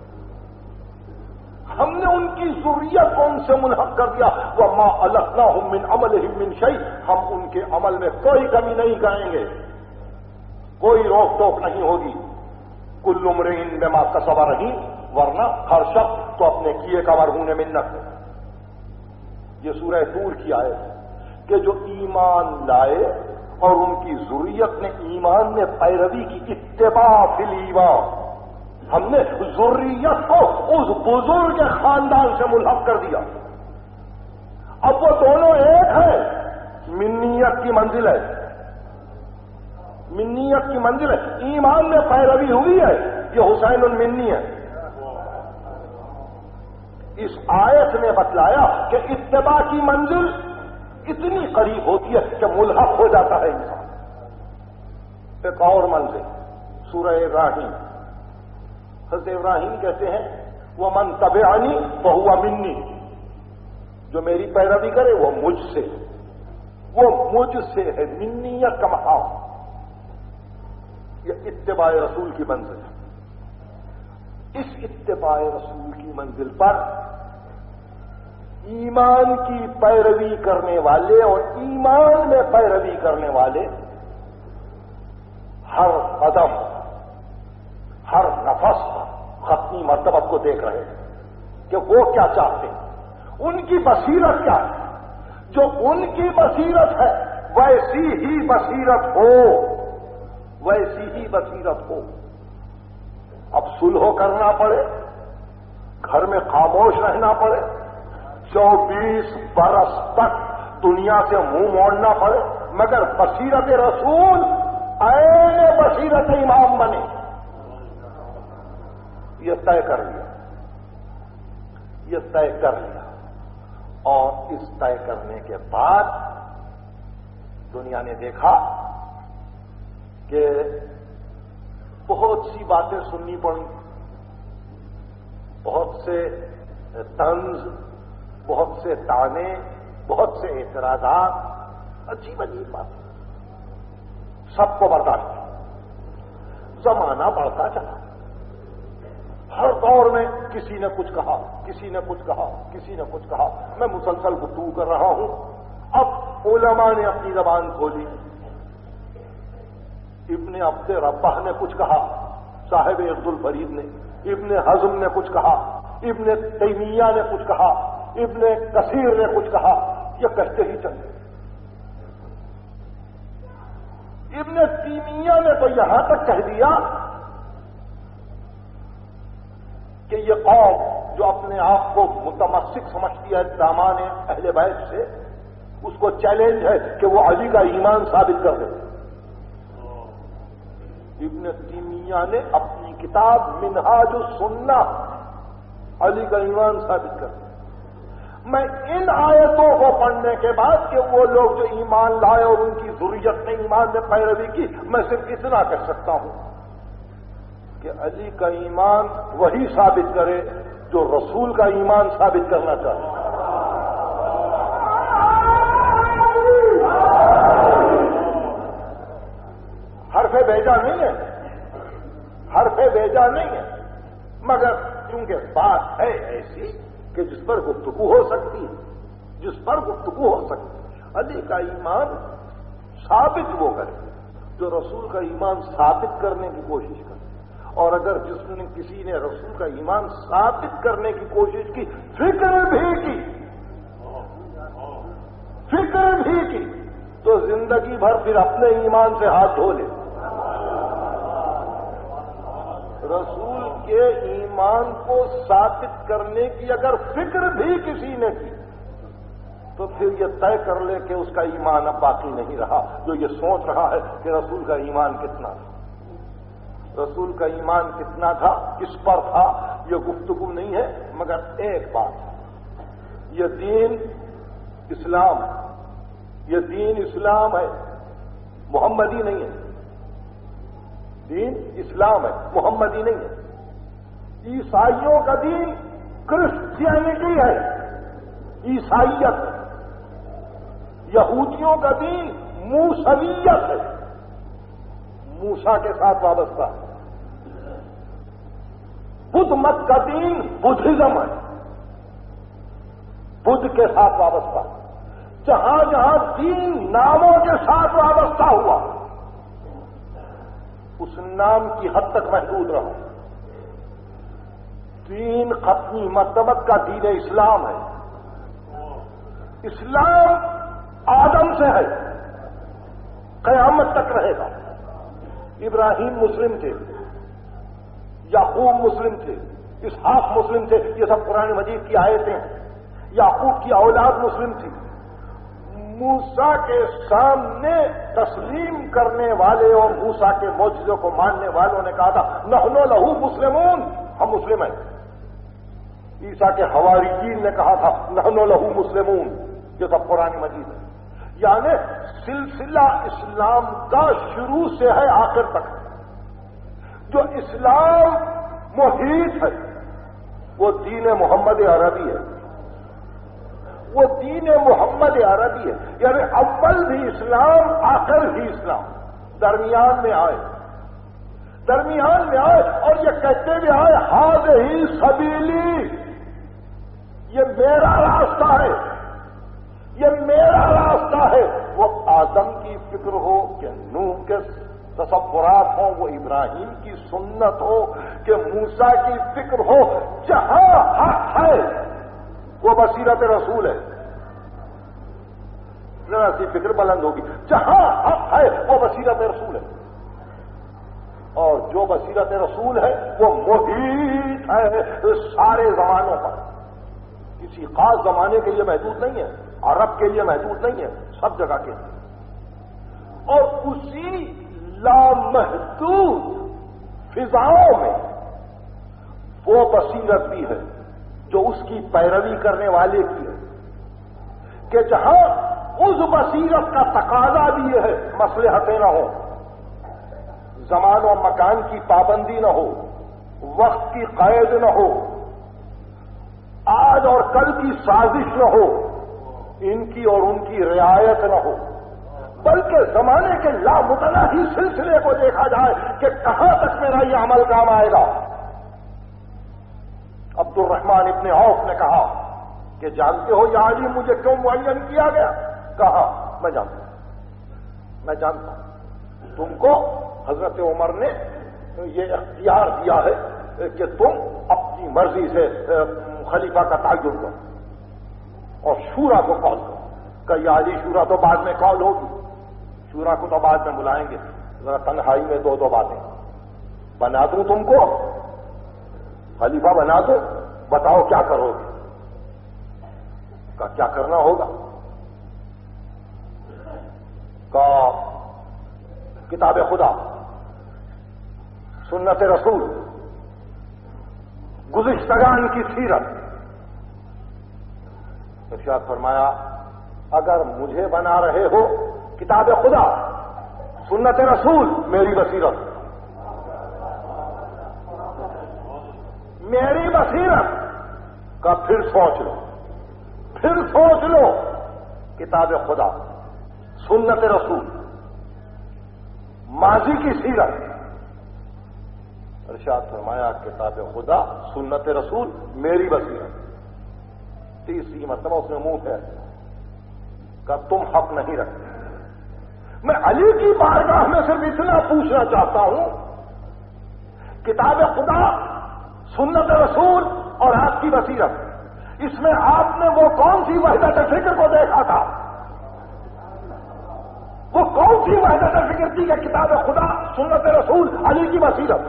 ہم نے ان کی ذریت کو ان سے ملحق کر دیا. وَمَا أَلَتْنَاهُم مِّنْ عَمَلِهِم مِّن شَيْءٍ, ہم ان کے عمل میں کوئی کمی نہیں کریں گے, کوئی روک ٹوک نہیں ہوگی. كُلُّ امْرِئٍ بِمَا كَسَبَ رَهِينٌ, ورنہ ہر شخص تو اپنے کیے کا مرہون منت ہے. یہ سورہ طور کی آیت ہے کہ جو ایمان لائے اور ان کی ذریت نے ایمان میں پیروی کی, اتباع فی الایمان, ہم نے ذریت کو اس بزرگ خاندان سے ملحق کر دیا. اب وہ دونوں ایک ہیں, منیت کی منزل ہے, منیت کی منزل ہے. ایمان میں پیروی ہوئی ہے, یہ حسین المنی ہے. اس آیت نے بتلایا کہ اتباع کی منزل اتنی قریب ہوتی ہے کہ ملحق ہو جاتا ہے انسان. ایک اور منزل سورہ ابراہیم, حضرت ابراہیم کہتے ہیں وَمَن تَبِعَنِي فَهُوَ مِنِّي, جو میری پیروی کرے وہ مجھ سے, وہ مجھ سے ہے. منیت کا مقام, یہ اتباع رسول کی منزل ہے. اس اتباع رسول کی منزل پر ایمان کی پیروی کرنے والے اور ایمان میں پیروی کرنے والے ہر قدم, ہر نفس ختمی مرتبت کو دیکھ رہے ہیں کہ وہ کیا چاہتے ہیں, ان کی بصیرت کیا ہے. جو ان کی بصیرت ہے ویسی ہی بصیرت ہو, ویسی ہی بصیرت ہو. اب صلح کرنا پڑے, گھر میں خاموش رہنا پڑے, 24 برس تک دنیا سے منہ موڑنا پڑے, مگر بصیرت رسول عین بصیرت امام بنے, یہ طے کر لیا, یہ طے کر لیا. اور اس طے کرنے کے بعد دنیا نے دیکھا کہ بہت سی باتیں سننی پڑی, بہت سے طنز, بہت سے تانے, بہت سے اعتراضات, عجیب عجیب باتیں, سب کو برداشت کیا. زمانہ بڑھتا چلا, ہر دور میں کسی نے کچھ کہا, کسی نے کچھ کہا, کسی نے کچھ کہا. میں مسلسل گفتگو کر رہا ہوں. اب علماء نے اپنی زبان کھولی. ابن عبد ربہ نے کچھ کہا, صاحب عبد الفرید نے. ابن حزم نے کچھ کہا, ابن تیمیہ نے کچھ کہا, ابن کثیر نے کچھ کہا. یہ کہتے ہی چلے. ابن تیمیہ نے تو یہاں تک کہہ دیا کہ یہ قوم جو اپنے آپ کو متمسک سمجھتی ہے دامان اہل بیت سے, اس کو چیلنج ہے کہ وہ علی کا ایمان ثابت کر دے. ابن تیمیہ نے اپنی کتاب منہاج السنہ علی کا ایمان ثابت کر دیا. میں ان آیتوں کو پڑھنے کے بعد کہ وہ لوگ جو ایمان لائے اور ان کی ذریت نے ایمان میں پیروی کی, میں صرف اتنا کہہ سکتا ہوں کہ علی کا ایمان وہی ثابت کرے جو رسول کا ایمان ثابت کرنا چاہے. حرف بیجا نہیں ہے, حرف بیجا نہیں ہے, مگر کیونکہ بات ہے ایسی کہ جس پر گفتگو ہو سکتی ہے, جس پر گفتگو ہو سکتی ہے. علی کا ایمان ثابت وہ کرے جو رسول کا ایمان ثابت کرنے کی کوشش کرے. اور اگر کسی نے رسول کا ایمان ثابت کرنے کی کوشش کی, فکر بھی کی, تو زندگی بھر پھر اپنے ایمان سے ہاتھ دھو لے. رسول کے ایمان کو ثابت کرنے کی اگر فکر بھی کسی نے کی تو پھر یہ طے کر لے کہ اس کا ایمان اب باقی نہیں رہا. جو یہ سوچ رہا ہے کہ رسول کا ایمان کتنا تھا, رسول کا ایمان کتنا تھا, کس پر تھا, یہ گفتگو نہیں ہے. مگر ایک بات, یہ دین اسلام, یہ دین اسلام ہے, محمدی نہیں ہے. دین اسلام ہے, محمدی نہیں ہے. عیسائیوں کا دین کرسچینٹی ہے, عیسائیت ہے. یہودیوں کا دین موسویت ہے, موسیٰ کے ساتھ وابستہ ہے. بدھ مت کا دین بدھزم ہے، بدھ کے ساتھ وابستہ۔ جہاں جہاں دین ناموں کے ساتھ وابستہ ہوا اس نام کی حد تک محدود رہو۔ دین ختمی مرتبت کا دین اسلام ہے۔ اسلام آدم سے ہے، قیامت تک رہے گا۔ ابراہیم مسلم تھے، یعقوب مسلم تھے، اسحاق مسلم تھے، یہ سب قرآن مجید کی آیتیں ہیں۔ یعقوب کی اولاد مسلم تھی۔ موسیٰ کے سامنے تسلیم کرنے والے اور موسیٰ کے معجزوں کو ماننے والوں نے کہا تھا نحن لہو مسلمون، ہم مسلم ہیں۔ عیسیٰ کے حواریین نے کہا تھا نحن لہو مسلمون، یہ سب قرآن مجید ہے۔ یعنی سلسلہ اسلام کا شروع سے ہے آخر تک۔ جو اسلام محیط ہے وہ دین محمد عربی ہے، وہ دین محمد عربی ہے، یعنی اول بھی اسلام آخر بھی اسلام، درمیان میں آئے اور یہ کہتے بھی آئے ہذہ سبیلی، یہ میرا راستہ ہے، یہ میرا راستہ ہے۔ وہ آدم کی فکر ہو کہ نوح کے تصورات ہوں، وہ ابراہیم کی سنت ہو کہ موسیٰ کی فکر ہو، جہاں حق ہے وہ بصیرت رسول ہے۔ ذرا سی فکر بلند ہوگی، جہاں حق ہے وہ بصیرت رسول ہے، اور جو بصیرت رسول ہے وہ محیط ہے سارے زمانوں پر، کسی خاص زمانے کے لیے محدود نہیں ہے، عرب کے لیے محدود نہیں ہے، سب جگہ کے لیے۔ اور اسی لامحدود فضاؤں میں وہ بصیرت بھی ہے جو اس کی پیروی کرنے والے کی ہے، کہ جہاں اس بصیرت کا تقاضا بھی یہ ہے مصلحتیں نہ ہو، زمان و مکان کی پابندی نہ ہو، وقت کی قید نہ ہو، آج اور کل کی سازش نہ ہو، ان کی اور ان کی رعایت نہ ہو، بلکہ زمانے کے لامتناہی سلسلے کو دیکھا جائے کہ کہاں تک میرا یہ عمل کام آئے گا۔ عبد الرحمن ابن عوف نے کہا کہ جانتے ہو یا علی مجھے کیوں معین کیا گیا؟ کہا میں جانتا ہوں، تم کو حضرت عمر نے یہ اختیار دیا ہے کہ تم اپنی مرضی سے خلیفہ کا تعین کرو اور شورا کو کال کرو۔ کہ یا علی شورا تو بعد میں کال ہوگی، شورا کو تو بعد میں بلائیں گے، ذرا تنہائی میں دو باتیں بنا دوں، تم کو خلیفہ بنا دو، بتاؤ کیا کرو گے؟ کیا کرنا ہوگا؟ کتاب خدا، سنت رسول، گزشتگان کی سیرت۔ ارشاد فرمایا اگر مجھے بنا رہے ہو کتاب خدا سنت رسول میری بصیرت، میری بصیرت کا پھر سوچ لو کتاب خدا سنت رسول ماضی کی سیرت۔ ارشاد فرمایا کتاب خدا سنت رسول میری بصیرت۔ تیسری مرتبہ اس نے منہ پھیر کہ تم حق نہیں رکھتے۔ میں علی کی بارگاہ میں صرف اتنا پوچھنا چاہتا ہوں، کتاب خدا سنت رسول اور آپ کی بصیرت، اس میں آپ نے وہ کون سی وحدت فکر کو دیکھا تھا؟ وہ کون سی وحدت فکر تھی کہ کتاب خدا سنت رسول علی کی بصیرت؟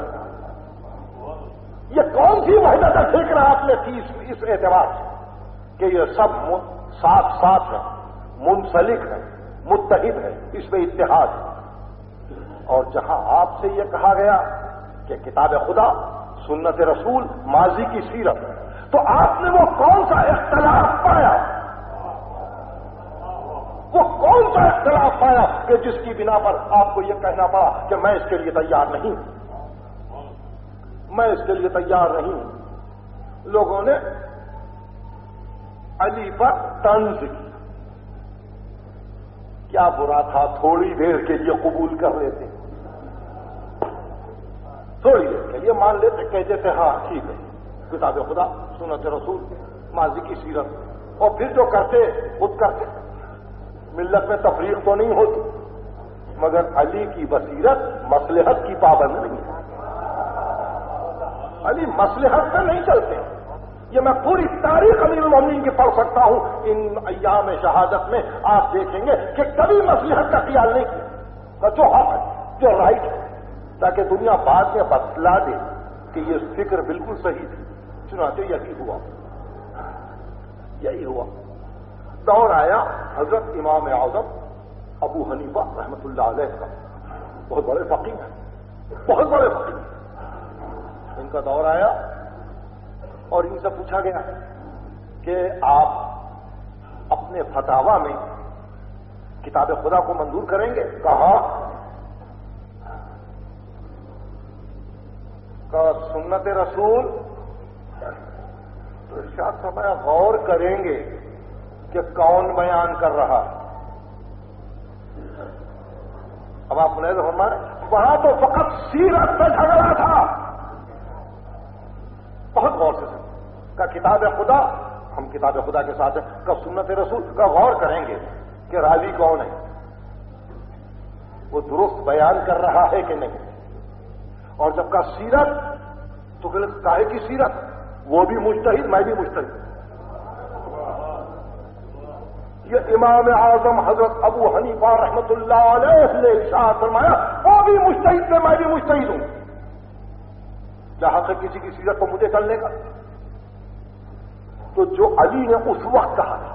یہ کون سی وحدت فکر آپ نے کی اس اعتبار سے کہ یہ سب ساتھ ہیں، منسلک ہے، متحد ہے، اس میں اتحاد ہے۔ اور جہاں آپ سے یہ کہا گیا کہ کتاب خدا سنت رسول ماضی کی سیرت، تو آپ نے وہ کون سا اختلاف پایا؟ وہ کون سا اختلاف پایا کہ جس کی بنا پر آپ کو یہ کہنا پڑا کہ میں اس کے لیے تیار نہیں، میں اس کے لیے تیار نہیں ہوں؟ لوگوں نے علی پر طنز کیا برا تھا، تھوڑی دیر کے لیے قبول کر لیتے، تھوڑی دیر کے لیے مان لیتے کہتے تھے ہاں ٹھیک ہے کتاب خدا سنت رسول ماضی کی سیرت، اور پھر جو کرتے خود کرتے. ملت میں تفریق تو نہیں ہوتی، مگر علی کی بصیرت مصلحت کی پابند نہیں ہے. علی مصلحت میں نہیں چلتے. یہ میں پوری تاریخ امیر المومنین کی پڑھ سکتا ہوں. ان ایام شہادت میں آپ دیکھیں گے کہ کبھی مصلحت کا خیال نہیں کیا، جو حق ہے جو رائٹ ہے، تاکہ دنیا بعد میں بتلا دے کہ یہ فکر بالکل صحیح تھی. چنانچہ یہی ہوا. دور آیا حضرت امام اعظم ابو حنیفہ رحمۃ اللہ علیہ کا. بہت بڑے فقیہ ہیں، بہت بڑے فقیہ. ان کا دور آیا اور ان سے پوچھا گیا کہ آپ اپنے فتاوا میں کتاب خدا کو منظور کریں گے؟ کہا سنت رسول. تو ارشاد فرمایا غور کریں گے کہ کون بیان کر رہا ہے. اب آپ نے فرمایا وہاں تو فقط سیرت سے جھگڑا تھا. بہت غور سے سن کا کتاب خدا، ہم کتاب خدا کے ساتھ ہیں. کا سنت رسول کا غور کریں گے کہ راوی کون ہے، وہ درست بیان کر رہا ہے کہ نہیں. اور جب کا سیرت تو کاہے کی سیرت، وہ بھی مجتہد میں بھی مجتہد. یہ امام اعظم حضرت ابو حنیفہ رحمۃ اللہ علیہ نے ارشاد فرمایا وہ بھی مجتہد ہے میں بھی مجتہد ہوں. جہاں سے کسی کی سیرت کو مجھے چلنے کا. تو جو علی نے اس وقت کہا تھا،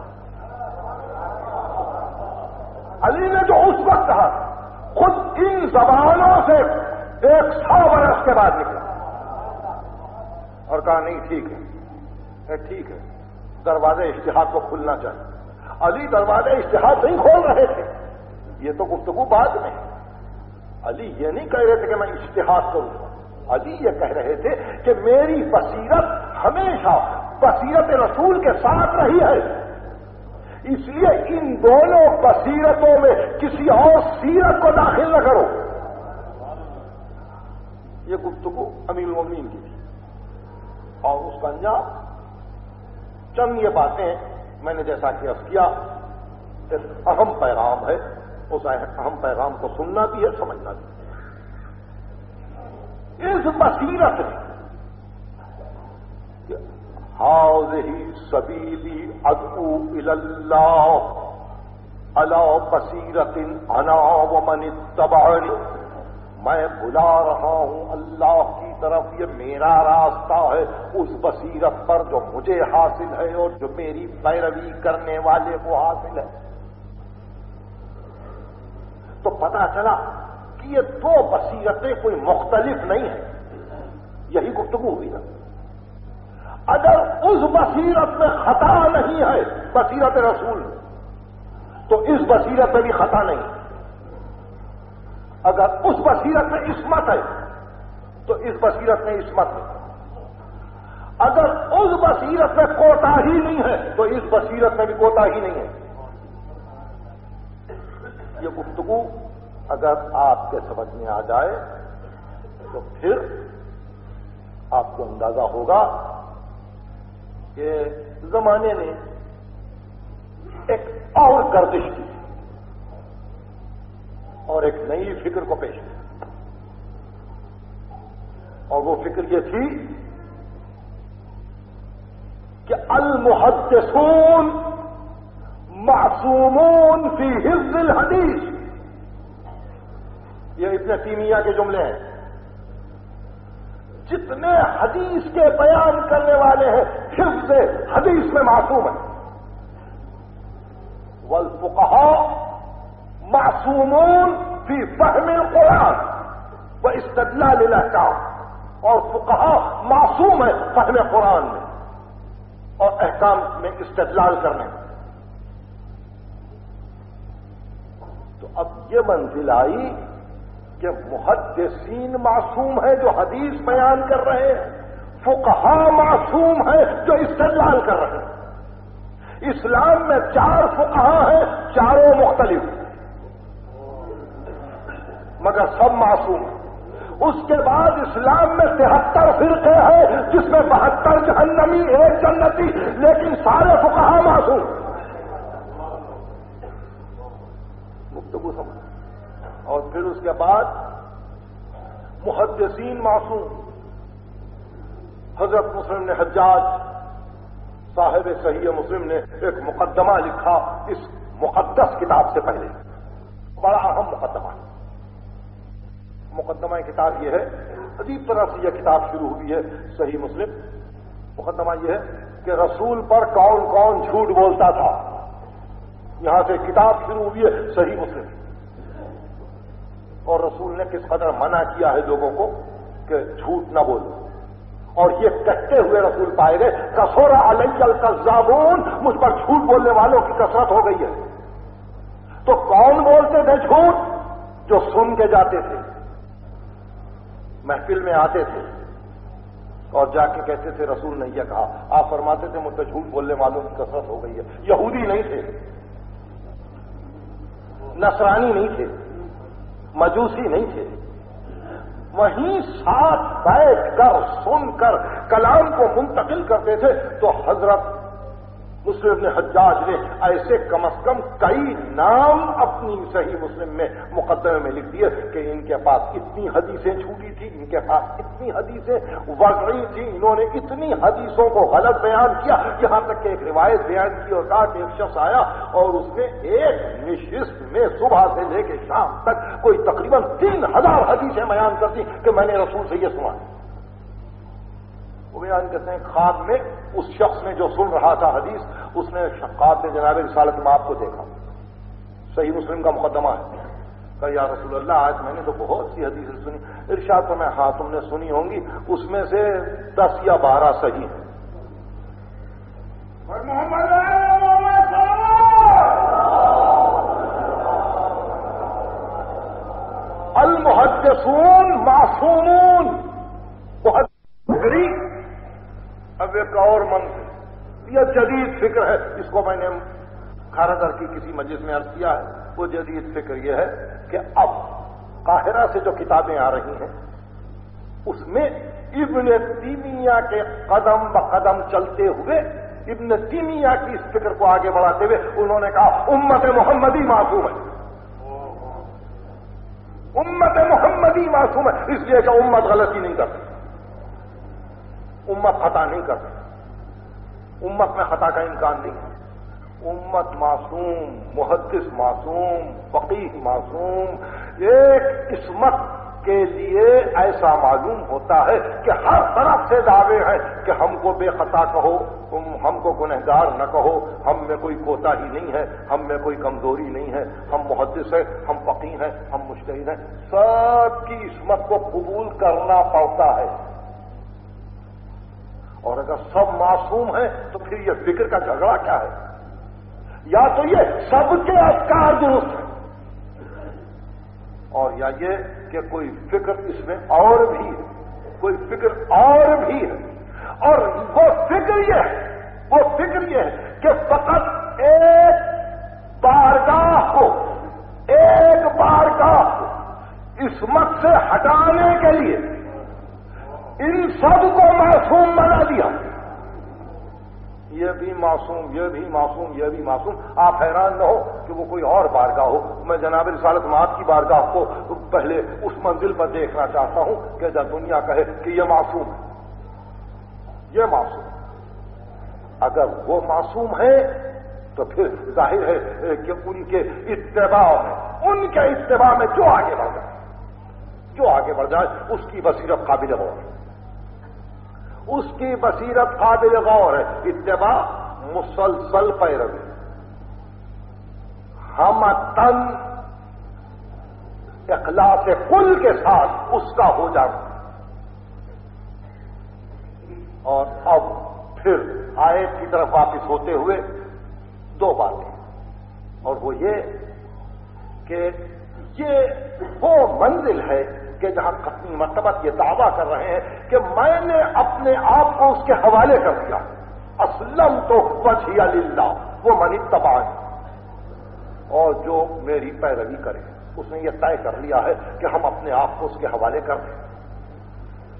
علی نے جو اس وقت کہا تھا، خود ان زبانوں سے 100 برس کے بعد نکلا اور کہا نہیں ٹھیک ہے دروازے اجتہاد کو کھلنا چاہیے. علی دروازے اجتہاد نہیں کھول رہے تھے، یہ تو گفتگو بعد میں. علی یہ نہیں کہہ رہے تھے کہ میں اجتہاد کروں. علی یہ کہہ رہے تھے کہ میری بصیرت ہمیشہ بصیرت رسول کے ساتھ رہی ہے، اس لیے ان دونوں بصیرتوں میں کسی اور سیرت کو داخل نہ کرو. یہ گفتگو امیر المومنین کی تھی اور اس کا انجام چند یہ باتیں میں نے جیسا کہ عرض کیا ایک اہم پیغام ہے. اس اہم پیغام کو سننا بھی ہے، سمجھنا بھی ہے. اس بصیرت کہ هذه سبیلی ادعو الی اللہ علی بصیرت انا ومن اتبعنی، میں بلا رہا ہوں اللہ کی طرف، یہ میرا راستہ ہے اس بصیرت پر جو مجھے حاصل ہے اور جو میری پیروی کرنے والے کو حاصل ہے. تو پتا چلا کہ یہ دو بصیرتیں کوئی مختلف نہیں ہیں. یہی گفتگو ہوئی نا. اگر اس بصیرت میں خطا نہیں ہے بصیرت رسول تو اس بصیرت میں بھی خطا نہیں. اگر اس بصیرت میں عصمت ہے تو اس بصیرت میں عصمت ہے. اگر اس بصیرت میں کوتاہی نہیں ہے تو اس بصیرت میں بھی کوتاہی نہیں ہے. یہ گفتگو اگر آپ کے سمجھ میں آ جائے تو پھر آپ کو اندازہ ہوگا کہ زمانے نے ایک اور گردش کی اور ایک نئی فکر کو پیش کیا. اور وہ فکر یہ تھی کہ المحدثون معصومون فی حفظ الحدیث. یہ ابن تیمیہ کے جملے ہیں. جتنے حدیث کے بیان کرنے والے ہیں حفظ حدیث میں معصوم ہیں. والفقہاء معصومون فی فہم القرآن و استدلال الاحکام. اور فقہاء معصوم ہیں فہم قرآن میں اور احکام میں استدلال کرنے میں. تو اب یہ منزل آئی کہ محدثین معصوم ہے جو حدیث بیان کر رہے ہیں، فقہاء معصوم ہے جو استدلال کر رہے ہیں. اسلام میں 4 فقہاء ہیں، چاروں مختلف مگر سب معصوم ہیں. اس کے بعد اسلام میں 73 فرقے ہیں جس میں 72 جہنمی 1 جنتی، لیکن سارے فقہا معصوم. گفتگو سمجھ. اور پھر اس کے بعد محدثین معصوم. حضرت مسلم نے حجاج صاحب صحیح مسلم نے ایک مقدمہ لکھا اس مقدس کتاب سے پہلے، بڑا اہم مقدمہ. مقدمہ کتاب یہ ہے، عجیب طرح سے یہ کتاب شروع ہوئی ہے صحیح مسلم. مقدمہ یہ ہے کہ رسول پر کون کون جھوٹ بولتا تھا. یہاں سے کتاب شروع ہوئی ہے صحیح مسلم. اور رسول نے کس قدر منع کیا ہے لوگوں کو کہ جھوٹ نہ بولو. اور یہ کہتے ہوئے رسول پائے گئے کثر علی الکذابون، مجھ پر جھوٹ بولنے والوں کی کثرت ہو گئی ہے. تو کون بولتے تھے جھوٹ؟ جو سن کے جاتے تھے، محفل میں آتے تھے اور جا کے کہتے تھے رسول نے یہ کہا. آپ فرماتے تھے مجھ پہ جھوٹ بولنے والوں کی کثرت ہو گئی ہے. یہودی نہیں تھے، نصرانی نہیں تھے، مجوسی نہیں تھے. وہیں ساتھ بیٹھ کر سن کر کلام کو منتقل کرتے تھے. تو حضرت مسلم نے حجاج نے ایسے کم از کم کئی نام اپنی صحیح مسلم میں مقدمے میں لکھ دیے کہ ان کے پاس اتنی حدیثیں جھوٹی تھی، ان کے پاس اتنی حدیثیں وضعی تھی، انہوں نے اتنی حدیثوں کو غلط بیان کیا. یہاں تک کہ ایک روایت بیان کی اور کہا کہ ایک شخص آیا اور اس نے ایک نشست میں صبح سے لے کے شام تک کوئی تقریباً 3000 حدیثیں بیان کر دی کہ میں نے رسول سے یہ سنا. وہ بیان کرتے ہیں خواب میں اس شخص نے جو سن رہا تھا حدیث، اس نے خواب میں جناب رسالت میں آپ کو دیکھا. صحیح مسلم کا مقدمہ ہے. کہا یا رسول اللہ آج میں نے تو بہت سی حدیثیں سنی. ارشاد فرمایا ہاں تم نے سنی ہوں گی، اس میں سے 10 یا 12 صحیح ہیں. المحدثون معصومون. فکری اب ایک اور منظر، یہ جدید فکر ہے، اس کو میں نے کھارا کی کسی مجلس میں عرض کیا ہے. وہ جدید فکر یہ ہے کہ اب قاہرہ سے جو کتابیں آ رہی ہیں اس میں ابن تیمیہ کے قدم بقدم چلتے ہوئے ابن تیمیہ کی اس فکر کو آگے بڑھاتے ہوئے انہوں نے کہا امت محمدی معصوم ہے. امت محمدی معصوم ہے اس لیے کہ امت غلطی نہیں کرتی، امت خطا نہیں کرتی، امت میں خطا کا امکان نہیں ہے. امت معصوم، محدث معصوم، فقیہ معصوم. ایک عصمت کے لیے ایسا معلوم ہوتا ہے کہ ہر طرف سے دعوے ہیں کہ ہم کو بے خطا کہو، ہم کو گنہگار نہ کہو، ہم میں کوئی کوتاہی نہیں ہے، ہم میں کوئی کمزوری نہیں ہے، ہم محدث ہیں، ہم فقیہ ہیں، ہم مجتہد ہیں. سب کی عصمت کو قبول کرنا پڑتا ہے. اور اگر سب معصوم ہیں تو پھر یہ فکر کا جھگڑا کیا ہے؟ یا تو یہ سب کے افکار درست ہیں، اور یا یہ کہ کوئی فکر اس میں اور بھی ہے، کوئی فکر اور بھی ہے. اور وہ فکر یہ ہے کہ فقط ایک بارگاہ کو عصمت سے ہٹانے کے لیے ان سب کو معصوم بنا دیا. یہ بھی معصوم، یہ بھی معصوم، یہ بھی معصوم. آپ حیران نہ ہو کہ وہ کوئی اور بارگاہ ہو. میں جناب رسالت مآب کی بارگاہ کو پہلے اس منزل پر دیکھنا چاہتا ہوں کہ جب دنیا کہے کہ یہ معصوم ہے، یہ معصوم. اگر وہ معصوم ہے تو پھر ظاہر ہے کہ ان کے اتباع میں جو آگے بڑھ جائے اس کی بصیرت قابل غور ہے. اس کی بصیرت قابل غور ہے. اتباع مسلسل پیروی، ہم تن اخلاص کل کے ساتھ اس کا ہو جانا. اور اب پھر آیت کی طرف واپس ہوتے ہوئے دو باتیں، اور وہ یہ کہ یہ وہ منزل ہے کہ جہاں کتنی مرتبہ یہ دعویٰ کر رہے ہیں کہ میں نے اپنے آپ کو اس کے حوالے کر دیا. اسلم تو وجہی للہ وہ من اتبعنی، اور جو میری پیروی کرے اس نے یہ طے کر لیا ہے کہ ہم اپنے آپ کو اس کے حوالے کر دیں.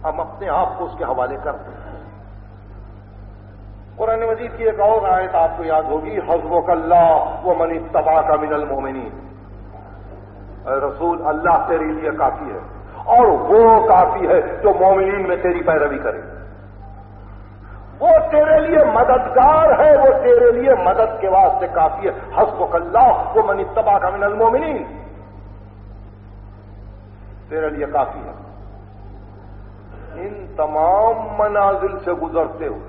ہم اپنے آپ کو اس کے حوالے کرتے ہیں۔ قرآن مجید کی ایک اور آیت آپ کو یاد ہوگی، حسبک اللہ ومن اتبعک من المؤمنین، اے رسول اللہ تیرے لیے کافی ہے اور وہ کافی ہے جو مومنین میں تیری پیروی کرے، وہ تیرے لیے مددگار ہے، وہ تیرے لیے مدد کے واسطے کافی ہے۔ حسبک اللہ ومن اتبعک من المؤمنین، تیرے لیے کافی ہے۔ ان تمام منازل سے گزرتے ہوئے،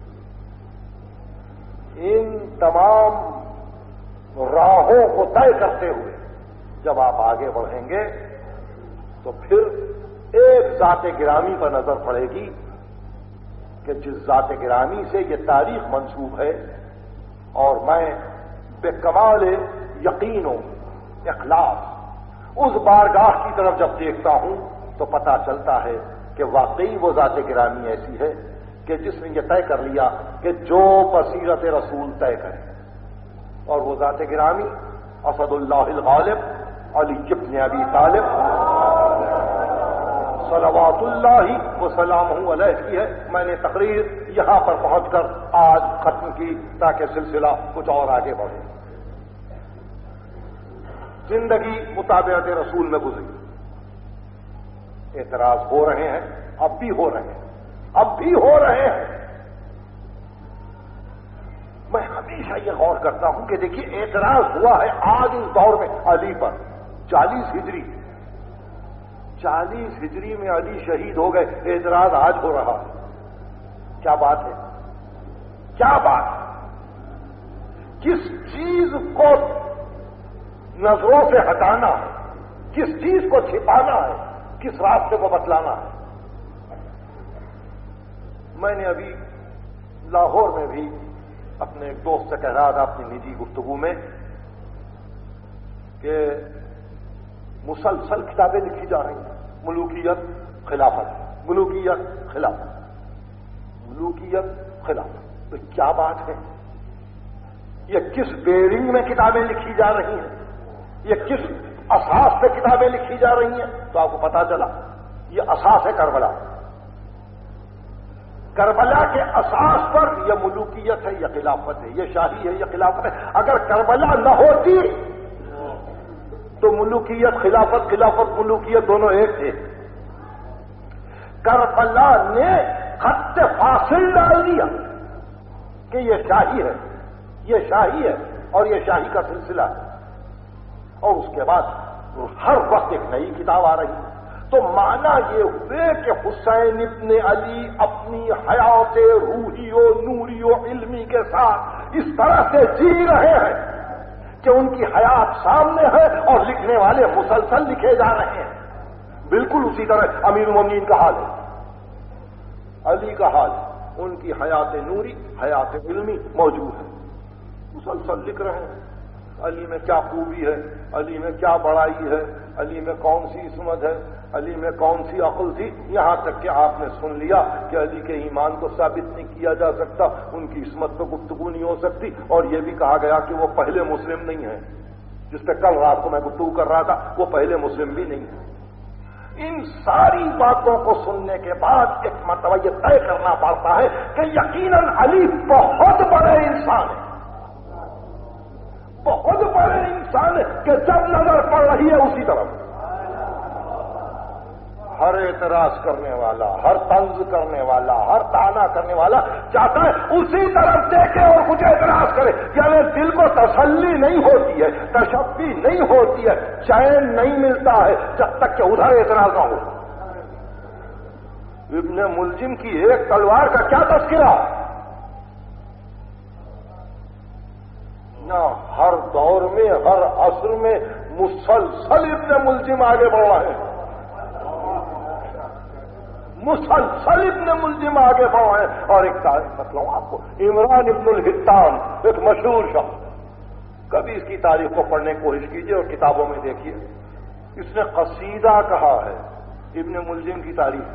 ان تمام راہوں کو طے کرتے ہوئے جب آپ آگے بڑھیں گے تو پھر ایک ذات گرامی پر نظر پڑے گی کہ جس ذات گرامی سے یہ تاریخ منسوب ہے، اور میں بے کمال یقین و اخلاص اس بارگاہ کی طرف جب دیکھتا ہوں تو پتہ چلتا ہے کہ واقعی وہ ذات گرامی ایسی ہے کہ جس نے یہ طے کر لیا کہ جو بصیرت رسول طے کرے، اور وہ ذات گرامی اسد اللہ الغالب علی ابن ابی طالب صلوات اللہ وسلامہ علیہ کی ہے۔ میں نے تقریر یہاں پر پہنچ کر آج ختم کی تاکہ سلسلہ کچھ اور آگے بڑھے۔ زندگی مطابعت رسول میں گزری، اعتراض ہو رہے ہیں، اب بھی ہو رہے ہیں، اب بھی ہو رہے ہیں۔ میں ہمیشہ یہ غور کرتا ہوں کہ دیکھیے اعتراض ہوا ہے آج اس دور میں علی پر، 40 ہجری میں علی شہید ہو گئے، اعتراض آج ہو رہا ہے۔ کیا بات ہے؟ کیا بات ہے؟ کس چیز کو نظروں سے ہٹانا ہے، کس چیز کو چھپانا ہے، کس راستے کو بتلانا ہے؟ میں نے ابھی لاہور میں بھی اپنے ایک دوست سے کہہ رہا تھا اپنی نجی گفتگو میں کہ مسلسل کتابیں لکھی جا رہی ہیں، ملوکیت خلافت، ملوکیت خلافت، ملوکیت خلافت۔ تو کیا بات ہے؟ یہ کس بیرنگ میں کتابیں لکھی جا رہی ہیں، یہ کس اساس پہ کتابیں لکھی جا رہی ہیں؟ تو آپ کو پتا چلا یہ اساس ہے کربلا، کربلا کے اساس پر یہ ملوکیت ہے، یہ خلافت ہے، یہ شاہی ہے، یہ خلافت ہے۔ اگر کربلا نہ ہوتی تو ملوکیت خلافت، خلافت ملوکیت دونوں ایک تھے۔ کربلا نے خط فاصل ڈال دیا کہ یہ شاہی ہے، یہ شاہی ہے اور یہ شاہی کا سلسلہ ہے، اور اس کے بعد ہر وقت ایک نئی کتاب آ رہی ہے۔ تو معنی یہ ہوئے کہ حسین ابن علی اپنی حیات روحی و نوری و علمی کے ساتھ اس طرح سے جی رہے ہیں کہ ان کی حیات سامنے ہے اور لکھنے والے مسلسل لکھے جا رہے ہیں۔ بالکل اسی طرح امیر المومنین کا حال ہے، علی کا حال ہے، ان کی حیات نوری، حیات علمی موجود ہے، مسلسل لکھ رہے ہیں۔ علی میں کیا خوبی ہے، علی میں کیا بڑائی ہے، علی میں کون سی عصمت ہے، علی میں کون سی عقل تھی، یہاں تک کہ آپ نے سن لیا کہ علی کے ایمان کو ثابت نہیں کیا جا سکتا، ان کی عصمت پہ گفتگو نہیں ہو سکتی، اور یہ بھی کہا گیا کہ وہ پہلے مسلم نہیں ہیں، جس پہ کل رات کو میں گفتگو کر رہا تھا، وہ پہلے مسلم بھی نہیں ہیں۔ ان ساری باتوں کو سننے کے بعد ایک مرتبہ یہ طے کرنا پڑتا ہے کہ یقیناً علی بہت بڑے انسان ہیں، بہت بڑے انسان کہ جب نظر پڑ رہی ہے اسی طرف ہر اعتراض کرنے والا، ہر طنز کرنے والا، ہر طعنہ کرنے والا چاہتا ہے اسی طرف دیکھے اور کچھ اعتراض کرے، یعنی دل کو تسلی نہیں ہوتی ہے، تشفی نہیں ہوتی ہے، چین نہیں ملتا ہے جب تک کہ ادھر اعتراض نہ ہو۔ ابن ملجم کی ایک تلوار کا کیا تذکرہ؟ نہ ہر دور میں، ہر عصر میں مسلسل ابن ملجم آگے بڑھ رہے ہیں، مسلسل ابن ملجم آگے بڑھ رہے ہیں۔ اور ایک تاریخ بتلاؤں آپ کو، عمران ابن الحطان ایک مشہور شخص، کبھی اس کی تاریخ کو پڑھنے کی کوشش کیجیے اور کتابوں میں دیکھیے، اس نے قصیدہ کہا ہے ابن ملجم کی تاریخ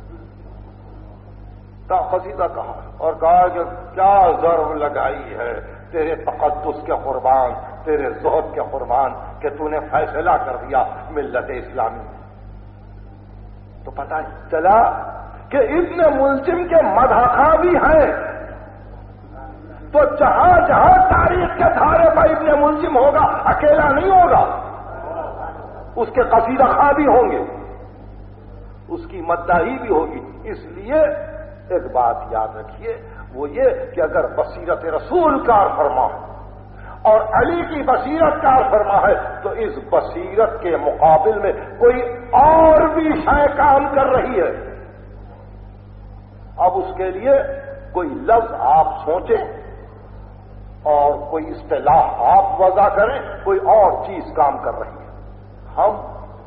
کا، قصیدہ کہا اور کہا کہ کیا ضرب لگائی ہے تیرے تقدس کے قربان، تیرے زہد کے قربان کہ تو نے فیصلہ کر دیا ملت اسلامی۔ تو پتہ چلا کہ ابن ملجم کے مدحخواں بھی ہیں، تو جہاں جہاں تاریخ کے دھارے پر ابن ملجم ہوگا اکیلا نہیں ہوگا، اس کے قصیدہ خواں بھی ہوں گے، اس کی مداحی بھی ہوگی۔ اس لیے ایک بات یاد رکھیے، وہ یہ کہ اگر بصیرت رسول کار فرما ہے اور علی کی بصیرت کار فرما ہے تو اس بصیرت کے مقابل میں کوئی اور بھی شے کام کر رہی ہے۔ اب اس کے لیے کوئی لفظ آپ سوچیں اور کوئی اصطلاح آپ وضع کریں، کوئی اور چیز کام کر رہی ہے۔ ہم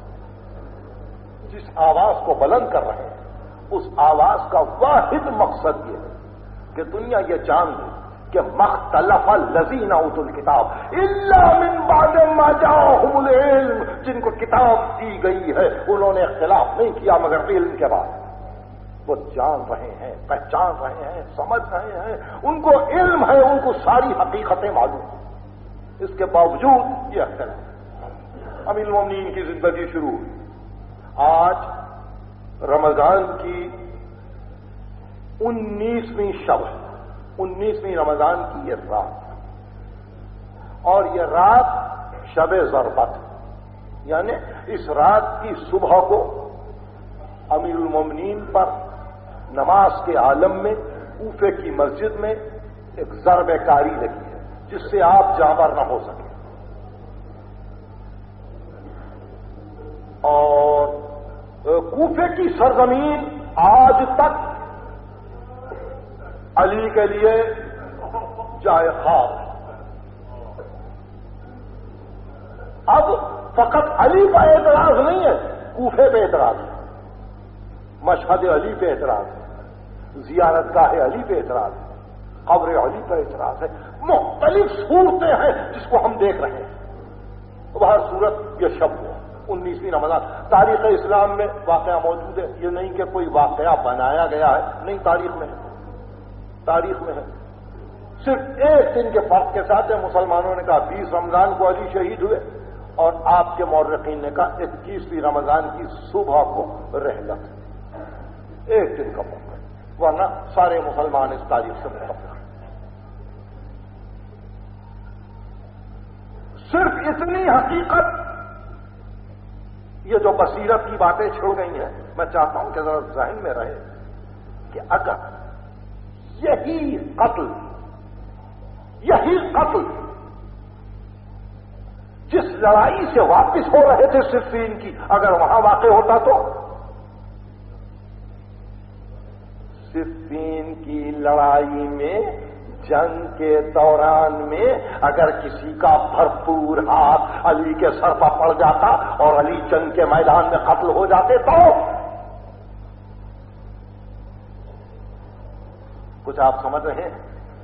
جس آواز کو بلند کر رہے ہیں اس آواز کا واحد مقصد یہ ہے کہ دنیا یہ جان لے کہ مختلف الذین اوتوا الکتاب الا من بعد ما جاءهم العلم، جن کو کتاب دی گئی ہے انہوں نے اختلاف نہیں کیا مگر علم کے بعد۔ وہ جان رہے ہیں، پہچان رہے ہیں، سمجھ رہے ہیں، ان کو علم ہے، ان کو ساری حقیقتیں معلوم ہیں، اس کے باوجود یہ اختلاف۔ امیر المومنین کی زندگی شروع ہوئی، آج رمضان کی 19ویں شب ہے، 19ویں رمضان کی یہ رات، اور یہ رات شب ضربت، یعنی اس رات کی صبح کو امیر المومنین پر نماز کے عالم میں کوفے کی مسجد میں ایک ضرب کاری لگی ہے جس سے آپ جانور نہ ہو سکے، اور کوفے کی سرزمین آج تک علی کے لیے جائے خواب۔ اب فقط علی کا اعتراض نہیں ہے، کوفے پہ اعتراض ہے، مشہد علی پہ اعتراض ہے، زیارت گاہ علی پہ اعتراض ہے، قبر علی پہ اعتراض ہے، مختلف صورتیں ہیں جس کو ہم دیکھ رہے ہیں۔ ہر صورت یہ شب ہوا 19ویں رمضان، تاریخ اسلام میں واقعہ موجود ہے، یہ نہیں کہ کوئی واقعہ بنایا گیا ہے، نہیں، تاریخ میں ہے، تاریخ میں ہے۔ صرف ایک دن کے فرق کے ساتھ مسلمانوں نے کہا 20 رمضان کو علی شہید ہوئے، اور آپ کے مورخین نے کہا 21ویں رمضان کی صبح کو رحلت، ایک دن کا فرق ہے، ورنہ سارے مسلمان اس تاریخ سے متفق ہیں۔ صرف اتنی حقیقت، یہ جو بصیرت کی باتیں چھڑ گئی ہیں، میں چاہتا ہوں کہ ذرا ذہن میں رہے کہ اگر یہی قتل جس لڑائی سے واپس ہو رہے تھے صفین کی، اگر وہاں واقع ہوتا تو صفین کی لڑائی میں، جنگ کے دوران میں اگر کسی کا بھرپور ہاتھ علی کے سر پر پڑ جاتا اور علی جنگ کے میدان میں قتل ہو جاتے تو کچھ آپ سمجھ رہے ہیں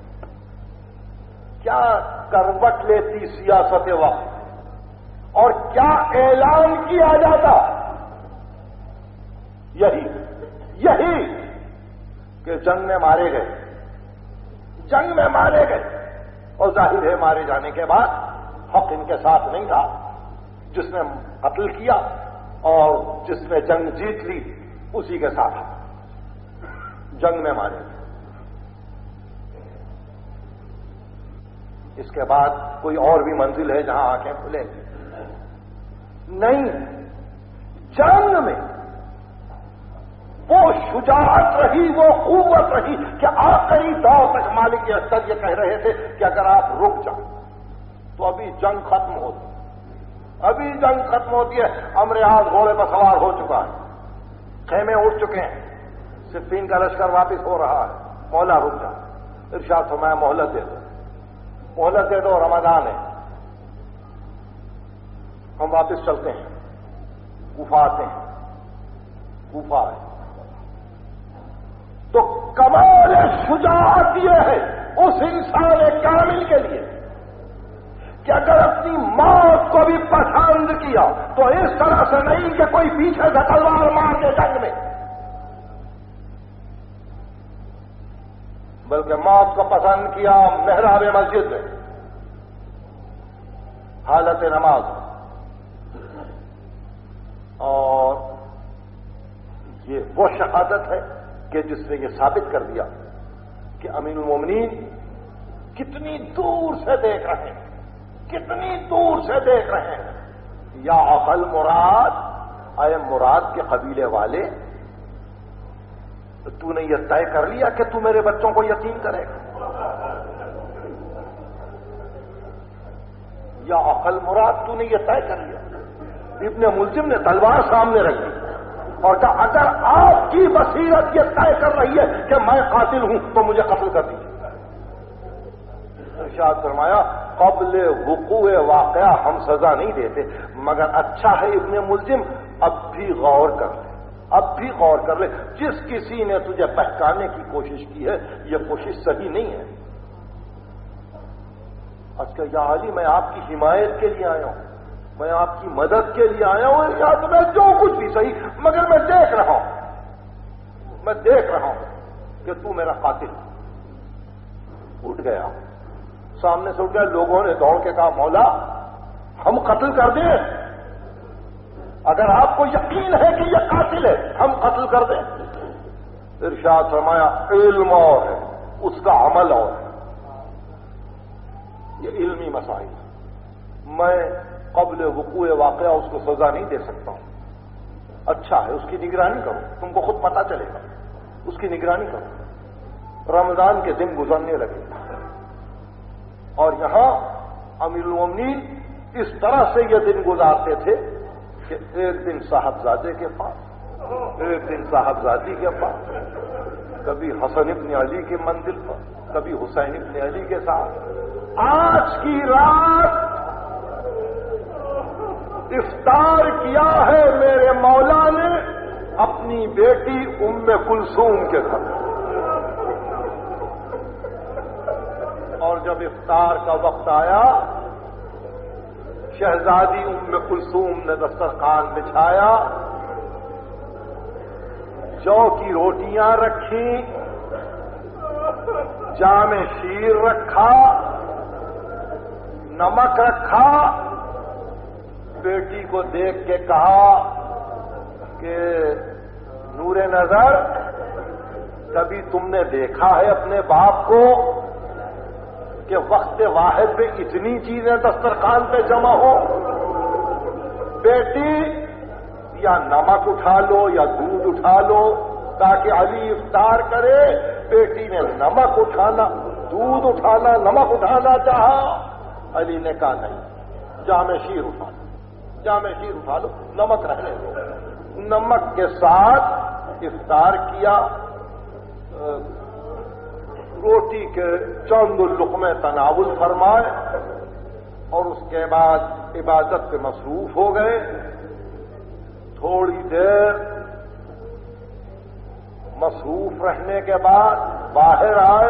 کیا کروٹ لیتی سیاست وقت، اور کیا اعلان کیا جاتا؟ یہی کہ جنگ میں مارے گئے، جنگ میں مارے گئے، اور ظاہر ہے مارے جانے کے بعد حق ان کے ساتھ نہیں تھا، جس نے قتل کیا اور جس نے جنگ جیت لی اسی کے ساتھ جنگ میں مارے گئے۔ اس کے بعد کوئی اور بھی منزل ہے جہاں آنکھیں کھلیں گی؟ نہیں، جنگ میں وہ شجاعت رہی، وہ قوت رہی کہ آخری دور تک مالک اشتر یہ کہہ رہے تھے کہ اگر آپ رک جائیں تو ابھی جنگ ختم ہوتی، ابھی جنگ ختم ہوتی ہے۔ امر اعظم گھوڑے پر سوار ہو چکا ہے، خیمے اٹھ چکے ہیں، صفین کا لشکر واپس ہو رہا ہے، مولا رک جا، ارشاد فرمایا مہلت دے دو، مہلت دے دو، رمضان ہے، ہم واپس چلتے ہیں، کوفہ آتے ہیں، کوفہ آئے تو کمال شجاعت یہ ہے اس انسان کامل کے لیے کہ اگر اپنی موت کو بھی پسند کیا تو اس طرح سے نہیں کہ کوئی پیچھے سے تلوار مار کے جنگ میں، بلکہ موت کو پسند کیا محراب مسجد میں، حالت نماز، اور یہ وہ شہادت ہے کہ جس نے یہ ثابت کر دیا کہ امین المومنین کتنی دور سے دیکھ رہے ہیں، کتنی دور سے دیکھ رہے ہیں. یا عقل مراد، اے مراد کے قبیلے والے، تو نے یہ طے کر لیا کہ تو میرے بچوں کو یتیم کرے گا؟ یا عقل مراد، تو نے یہ طے کر لیا؟ ابن ملزم نے تلوار سامنے رکھ دی اور کہا اگر آپ کی بصیرت یہ طے کر رہی ہے کہ میں قاتل ہوں تو مجھے قتل کر دیجیے. ارشاد فرمایا قبل وقوع واقعہ ہم سزا نہیں دیتے، مگر اچھا ہے ابن ملزم اب بھی غور کر لے، اب بھی غور کر لے. جس کسی نے تجھے بہکانے کی کوشش کی ہے یہ کوشش صحیح نہیں ہے. اچھا یا علی میں آپ کی حمایت کے لیے آیا ہوں، میں آپ کی مدد کے لیے آیا ہوں، یا تو میں جو کچھ بھی صحیح، مگر میں دیکھ رہا ہوں کہ تو میرا قاتل. اٹھ گیا، سامنے سے اٹھ گیا. لوگوں نے دوڑ کے کہا مولا ہم قتل کر دیں، اگر آپ کو یقین ہے کہ یہ قاتل ہے ہم قتل کر دیں. ارشاد فرمایا علم اور ہے، اس کا عمل اور ہے. یہ علمی مسائل، میں قبل وقوع واقعہ اس کو سزا نہیں دے سکتا ہوں. اچھا ہے اس کی نگرانی کرو، تم کو خود پتا چلے گا، اس کی نگرانی کرو. رمضان کے دن گزرنے لگے اور یہاں امیر المومنین اس طرح سے یہ دن گزارتے تھے کہ ایک دن صاحبزادے کے پاس، ایک دن صاحبزادی کے پاس، کبھی حسن ابن علی کی منزل پر، کبھی حسین ابن علی کے ساتھ. آج کی رات افطار کیا ہے میرے مولا نے اپنی بیٹی ام کلثوم کے گھر، اور جب افطار کا وقت آیا شہزادی ام کلثوم نے دسترخوان بچھایا، جو کی روٹیاں رکھی، جام شیر رکھا، نمک رکھا. بیٹی کو دیکھ کے کہا کہ نور نظر کبھی تم نے دیکھا ہے اپنے باپ کو کہ وقت واحد میں اتنی چیزیں دسترخوان پہ جمع ہو؟ بیٹی یا نمک اٹھا لو یا دودھ اٹھا لو تاکہ علی افطار کرے. بیٹی نے نمک اٹھانا، دودھ اٹھانا، نمک اٹھانا چاہا. علی نے کہا نہیں، جام شیر اٹھا لو، جام شیر اٹھا لو، نمک رہنے دو. نمک کے ساتھ افطار کیا. روٹی کے چند لقمے تناول فرمائے اور اس کے بعد عبادت پہ مصروف ہو گئے. تھوڑی دیر مصروف رہنے کے بعد باہر آئے،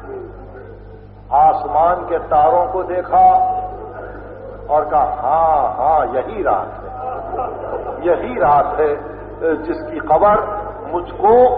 آسمان کے تاروں کو دیکھا اور کہا ہاں یہی رات ہے، یہی رات ہے جس کی خبر مجھ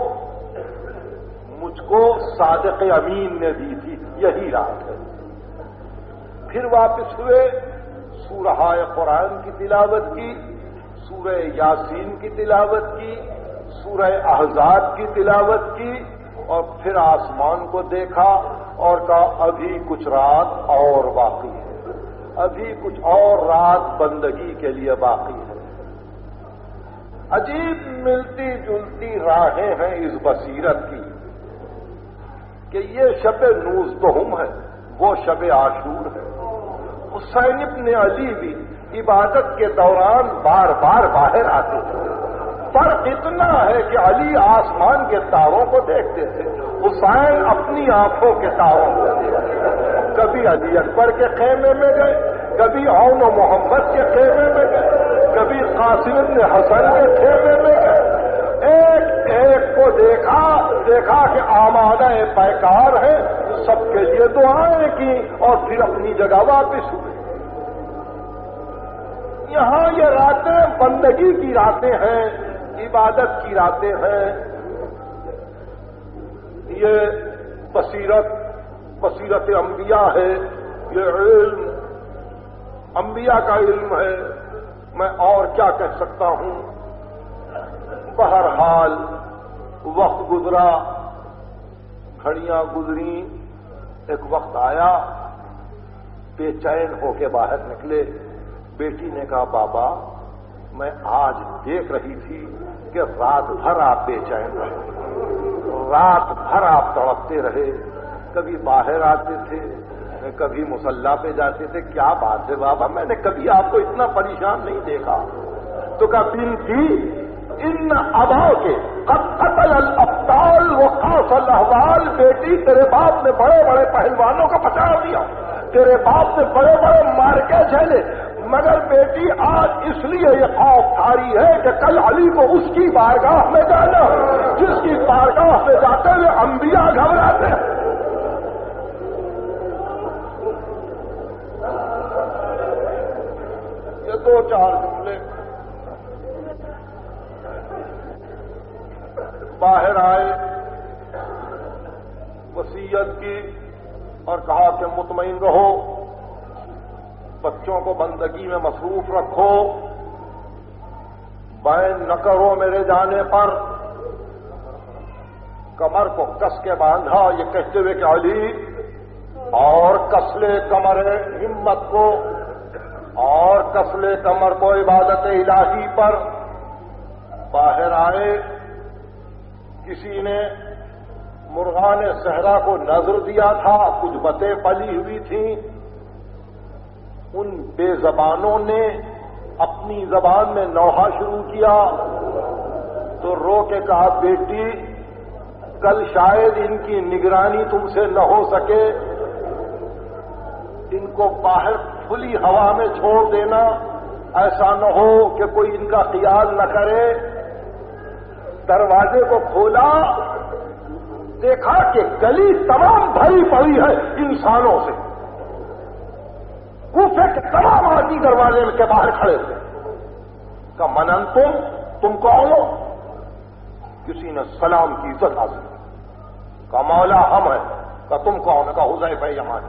کو صادق امین نے دی تھی، یہی رات ہے. پھر واپس ہوئے، سورہ قرآن کی تلاوت کی، سورہ یاسین کی تلاوت کی، سورہ احزاب کی تلاوت کی، اور پھر آسمان کو دیکھا اور کہا ابھی کچھ رات اور باقی ہے، ابھی کچھ اور رات بندگی کے لیے باقی ہے. عجیب ملتی جلتی راہیں ہیں اس بصیرت کی کہ یہ شب نوزدہم ہے، وہ شب عاشور ہے. حسین ابن علی بھی عبادت کے دوران بار بار باہر آتے تھے. فرق اتنا ہے کہ علی آسمان کے تاروں کو دیکھتے تھے، حسین اپنی آنکھوں کے تاروں کو دیکھتے تھے. کبھی علی اکبر کے خیمے میں گئے، کبھی عون و محمد کے خیمے میں گئے، کبھی قاسم ابن حسن کے خیمے میں گئے. ایک ایک کو دیکھا کہ آمادہ پیکار ہے، سب کے لیے دعائیں کی اور پھر اپنی جگہ واپس ہوئے. یہاں یہ راتیں بندگی کی راتیں ہیں، عبادت کی راتیں ہیں. یہ بصیرت انبیاء ہے، یہ علم انبیاء کا علم ہے. میں اور کیا کہہ سکتا ہوں؟ بہرحال وقت گزرا، گھڑیاں گزری، ایک وقت آیا بے چین ہو کے باہر نکلے۔ بیٹی نے کہا بابا میں آج دیکھ رہی تھی کہ رات بھر آپ بے چین رہے، رات بھر آپ تڑپتے رہے، کبھی باہر آتے تھے کبھی مصلی پہ جاتے تھے، کیا بات ہے بابا؟ میں نے کبھی آپ کو اتنا پریشان نہیں دیکھا۔ تو کہا بنتی ان اباؤ کے قد قتل الابطال وقاص الاحوال، بیٹی تیرے باپ نے بڑے بڑے پہلوانوں کا بچاؤ دیا، تیرے باپ نے بڑے بڑے مارکے جھیلے، مگر بیٹی آج اس لیے یہ خوف کھاری ہے کہ کل علی کو اس کی بارگاہ میں جانا جس کی بارگاہ میں جاتے ہوئے انبیاء گھبراتے ہیں۔ یہ دو چار جملے باہر آئے، وصیت کی اور کہا کہ مطمئن رہو، بچوں کو بندگی میں مصروف رکھو، بین نہ کرو میرے جانے پر۔ کمر کو کس کے باندھا، یہ کہتے ہوئے کہ علی اور کسلے کمر ہمت کو، اور کسلے کمر کو عبادت الہی پر۔ باہر آئے، کسی نے مرغان صحرا کو نظر دیا تھا، کچھ بتیں پلی ہوئی تھیں، ان بے زبانوں نے اپنی زبان میں نوحہ شروع کیا تو رو کے کہا بیٹی کل شاید ان کی نگرانی تم سے نہ ہو سکے، ان کو باہر کھلی ہوا میں چھوڑ دینا، ایسا نہ ہو کہ کوئی ان کا خیال نہ کرے۔ دروازے کو کھولا، دیکھا کہ گلی تمام بھری پڑی ہے انسانوں سے، کوفے کے تمام آدمی دروازے کے باہر کھڑے تھے۔ کہ منن تم کون ہو؟ کسی نے سلام کی عزت حاصل کی، کہ مولا ہم ہیں۔ کہ تم کون؟ کہ حذیفہ یمانی۔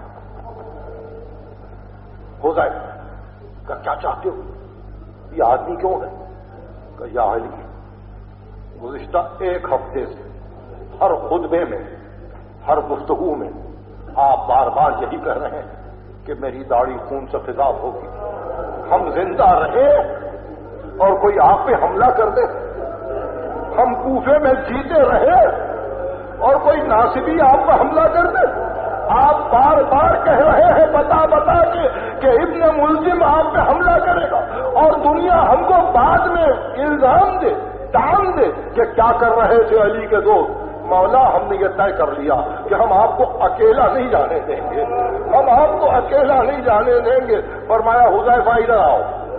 حذیفہ کہ کیا چاہتے ہو؟ یہ آدمی کیوں ہے؟ کہ یا علی گزشتہ ایک ہفتے سے ہر خطبے میں، ہر گفتگو میں آپ بار بار یہی کہہ رہے ہیں کہ میری داڑھی خون سے خضاب ہوگی، ہم زندہ رہے اور کوئی آپ پہ حملہ کر دے، ہم کوفے میں جیتے رہے اور کوئی ناصبی آپ پہ حملہ کر دے۔ آپ بار بار کہہ رہے ہیں بتا کے کہ ابن ملزم آپ پہ حملہ کرے گا، اور دنیا ہم کو بعد میں الزام دے، ٹان دے کہ کیا کر رہے تھے علی کے دوست۔ مولا ہم نے یہ طے کر لیا کہ ہم آپ کو اکیلا نہیں جانے دیں گے، ہم آپ کو اکیلا نہیں جانے دیں گے۔ فرمایا حذیفہ ادھر آؤ۔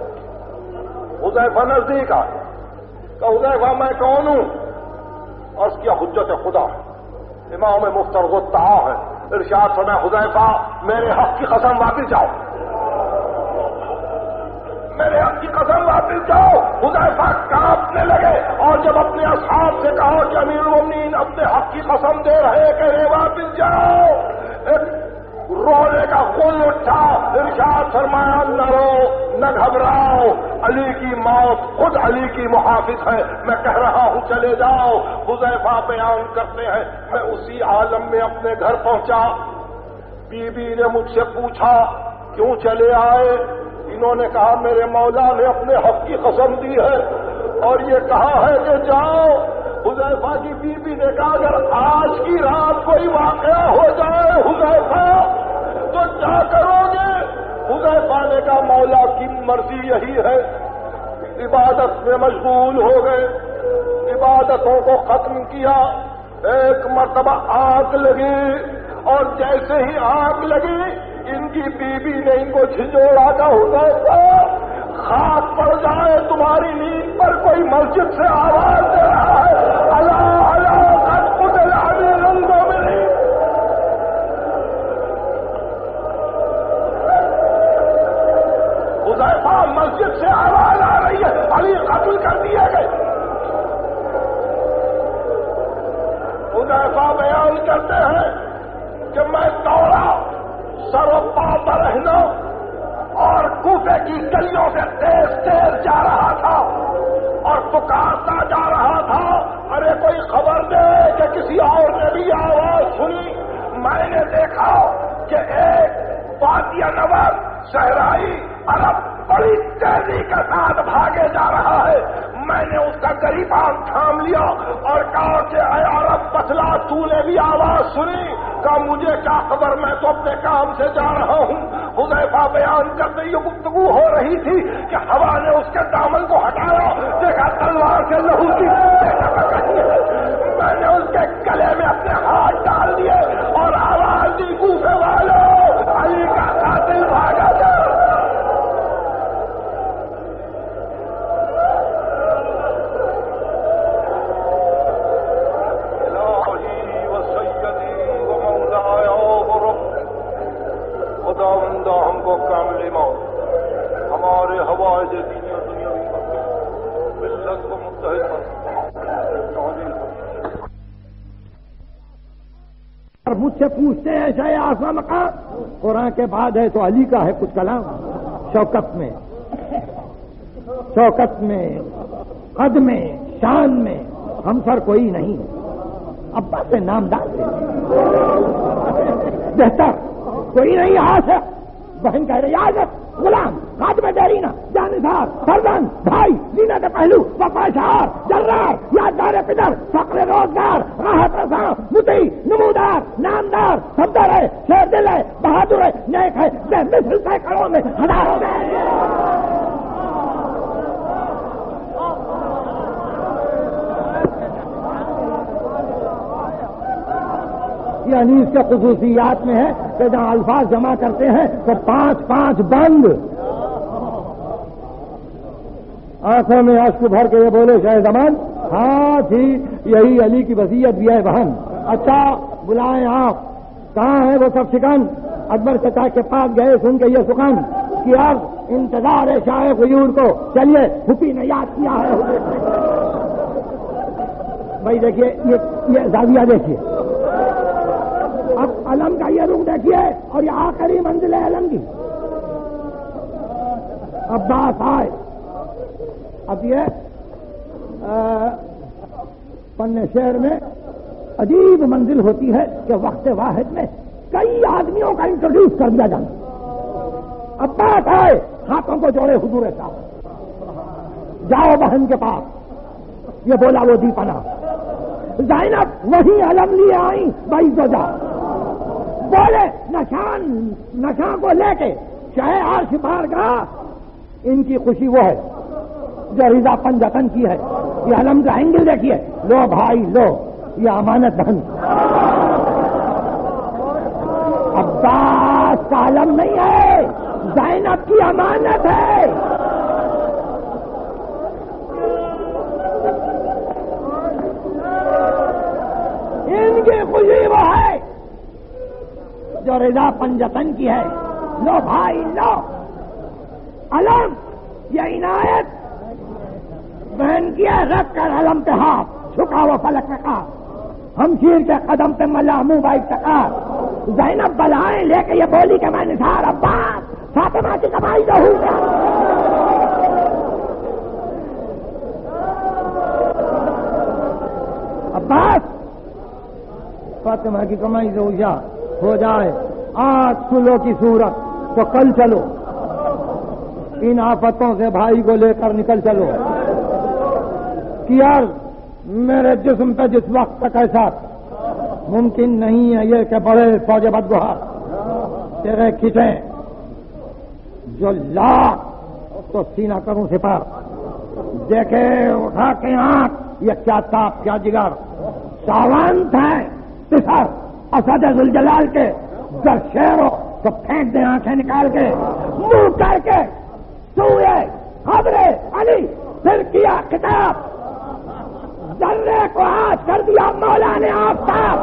حذیفہ نزدیک آئے، کہ حذیفہ میں کون ہوں؟ اور اس کی حجت خدا امام مفترض الطاعہ ہے، ارشاد فرمایا حذیفہ میرے حق کی قسم واپس جاؤ، میرے حق کی قسم واپس جاؤ۔ حذیفہ کانپنے لگے، اور جب اپنے اصحاب سے کہا کہ امیر المومنین اپنے حق کی قسم دے رہے کہ واپس جاؤ، رونے کا خون اٹھا، ارشاد فرمایا نہ رو نہ گھبراؤ، علی کی موت خود علی کی محافظ ہے، میں کہہ رہا ہوں چلے جاؤ۔ حذیفہ بیان کرتے ہیں میں اسی عالم میں اپنے گھر پہنچا، بی بی نے مجھ سے پوچھا کیوں چلے آئے؟ انہوں نے کہا میرے مولا نے اپنے حق کی قسم دی ہے اور یہ کہا ہے کہ جاؤ۔ حذیفہ کی بیوی نے کہا اگر آج کی رات کوئی واقعہ ہو جائے حذیفہ تو کیا کرو گے؟ حذیفہ نے کہا مولا کی مرضی یہی ہے۔ عبادت میں مشغول ہو گئے، عبادتوں کو ختم کیا۔ ایک مرتبہ آگ لگی، اور جیسے ہی آگ لگی ان کی بیوی نے ان کو جھنجھوڑا کا حذیفہ خاک پڑ جائے تمہاری نیند پر کوئی مسجد سے آواز دے رہا ہے اللہ اللہ قد قتل امیر المومنین۔ حذیفہ مسجد سے آواز آ رہی ہے علی قتل کر دیے گئے۔ حذیفہ بیان کرتے ہیں کہ میں دوڑا سر و پاؤں پر رہنا اور کوفے کی گلیوں سے تیز تیز جا رہا تھا اور پکارتا جا رہا تھا ارے کوئی خبر کسی اور نے بھی آواز سنی. میں نے دیکھا کہ ایک وادی نور صحرائی عرب بڑی تیزی کے ساتھ بھاگے جا رہا ہے. میں نے اس کا گریبان تھام لیا اور کہا کہ اے عرب بتلا تو نے بھی آواز سنی؟ کہا مجھے کیا خبر، میں تو اپنے کام سے جا رہا ہوں. حذیفہ بیان کرتے یہ گفتگو ہو رہی تھی کہ ہوا نے اس کے دامن کو ہٹایا، دیکھا تلوار سے لہو کی میں نے اس کے گلے میں اپنے ہاتھ ڈال دیے اور آواز دی کوفے والوں علی کا قاتل بھاگا جا. ہم کو کامل موت ہمارے ہوائے دینی اور دنیاوی ملت کو متحد اور مجھ سے پوچھتے ہیں شاہ اعظم کا قرآن کے بعد ہے تو علی کا ہے کچھ کلام. شوکت میں قد میں شان میں ہم سر کوئی نہیں. ابا سے نامدار سے بہتر کوئی نہیں. ہاتھ بہن کہہ رہی عازت غلام خادم دیرینہ جانثار فرزند بھائی زینت پہلو وفا شعار جرار یادگار پدر فقر روزگار راحت رساں مطیع نمودار نامدار صفدر ہے شیر دل ہے بہادر ہے نیک ہے بے مثل سینکڑوں میں ہزاروں میں. یعنی اس کے خصوصیات میں ہے کہ جہاں الفاظ جمع کرتے ہیں تو 5 بند آنکھوں میں اشک بھر کے یہ بولے شاہ زمان ہاں تھی یہی علی کی وصیت بھی ہے بہن. اچھا بلائیں آپ کہاں ہے وہ سب شکن؟ اکبر چچا کے پاس گئے سن کے یہ سخن کہ اب انتظار ہے شاہ غیور کو. چلیے پھوپھی نے یاد کیا ہے. بھائی دیکھیے یہ زاویہ دیکھیے، اب علم کا یہ رخ دیکھیے اور یہ آخری منزل ہے علم کی. عباس آئے. اب یہ پن شہر میں عجیب منزل ہوتی ہے کہ وقت واحد میں کئی آدمیوں کا انٹروڈیوس کر دیا جاتا. عباس آئے، ہاتھوں کو جوڑے حضور صاحب، جاؤ بہن کے پاس. یہ بولا وہ دی پنا. زینب وہی علم لیے آئی بھائی تو جا بولے نشان کو لے کے چاہے عرش پار گا. ان کی خوشی وہ ہے جو رضا پنجتن کی ہے. یہ علم کا اینگل دیکھیے. لو بھائی لو، یہ امانت دھن. عباس کا علم نہیں ہے، زینب کی امانت ہے. ان کی خوشی وہ ہے جو رضا پنجتن کی ہے. لو بھائی لو، علم یہ عنایت بہن کی ہے. رکھ کر علم پہ ہاتھ چھکا وہ فلک میں کہا ہم شیر کے قدم پہ ملا منہ بائی چکار. زینب بلائیں لے کے یہ بولی کہ میں نثار عباس فاطمہ کی کمائی جو ہوں گا. عباس فاطمہ کی کمائی سے ہو جائے. آج سلو کی صورت تو کل چلو، ان آفتوں سے بھائی کو لے کر نکل چلو. کیا میرے جسم پہ جس وقت تک ایسا ممکن نہیں ہے یہ کہ بڑے فوج بدگوہار تیرے کھینچیں جو لاکھ تو سینہ کروں سپار. دیکھے اٹھا کے آنکھ یہ کیا تاپ کیا جگر. ساونت ہے پسر اسد ذوالجلال کے جب شیر ہو تو پھینک دیں آنکھیں نکال کے. منہ کر کے سوئے خبرے علی پھر کیا خطاب. ذرے کو آج کر دیا مولا نے آفتاب.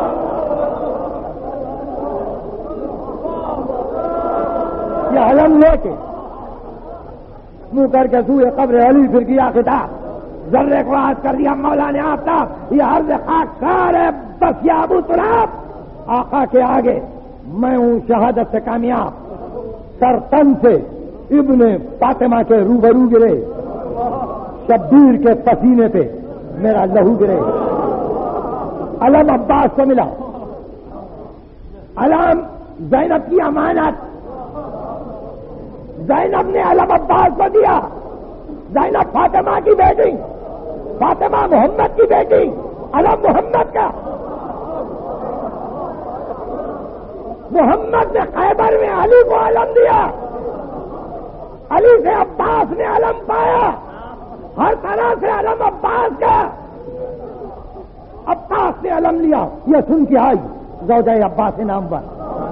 یہ علم لے کے منہ کر کے سوئے قبر علی پھر کیا خطاب. ذرے کو آج کر دیا مولا نے آفتاب. یہ عرض خاک سارے بس یا ابو تراب آقا کے آگے میں ہوں شہادت سے کامیاب. سر تن سے ابن فاطمہ کے روبرو گرے، شبیر کے پسینے پہ میرا لہو گرے. علم عباس کو ملا، علم زینب کی امانت، زینب نے علم عباس کو دیا۔ زینب فاطمہ کی بیٹی، فاطمہ محمد کی بیٹی، علم محمد کا۔ محمد نے خیبر میں علی کو علم دیا، علی سے عباس نے علم پایا، ہر طرح سے علم عباس کا۔ عباس نے علم لیا، یہ سن کے آئی زوجہ عباس نام پر۔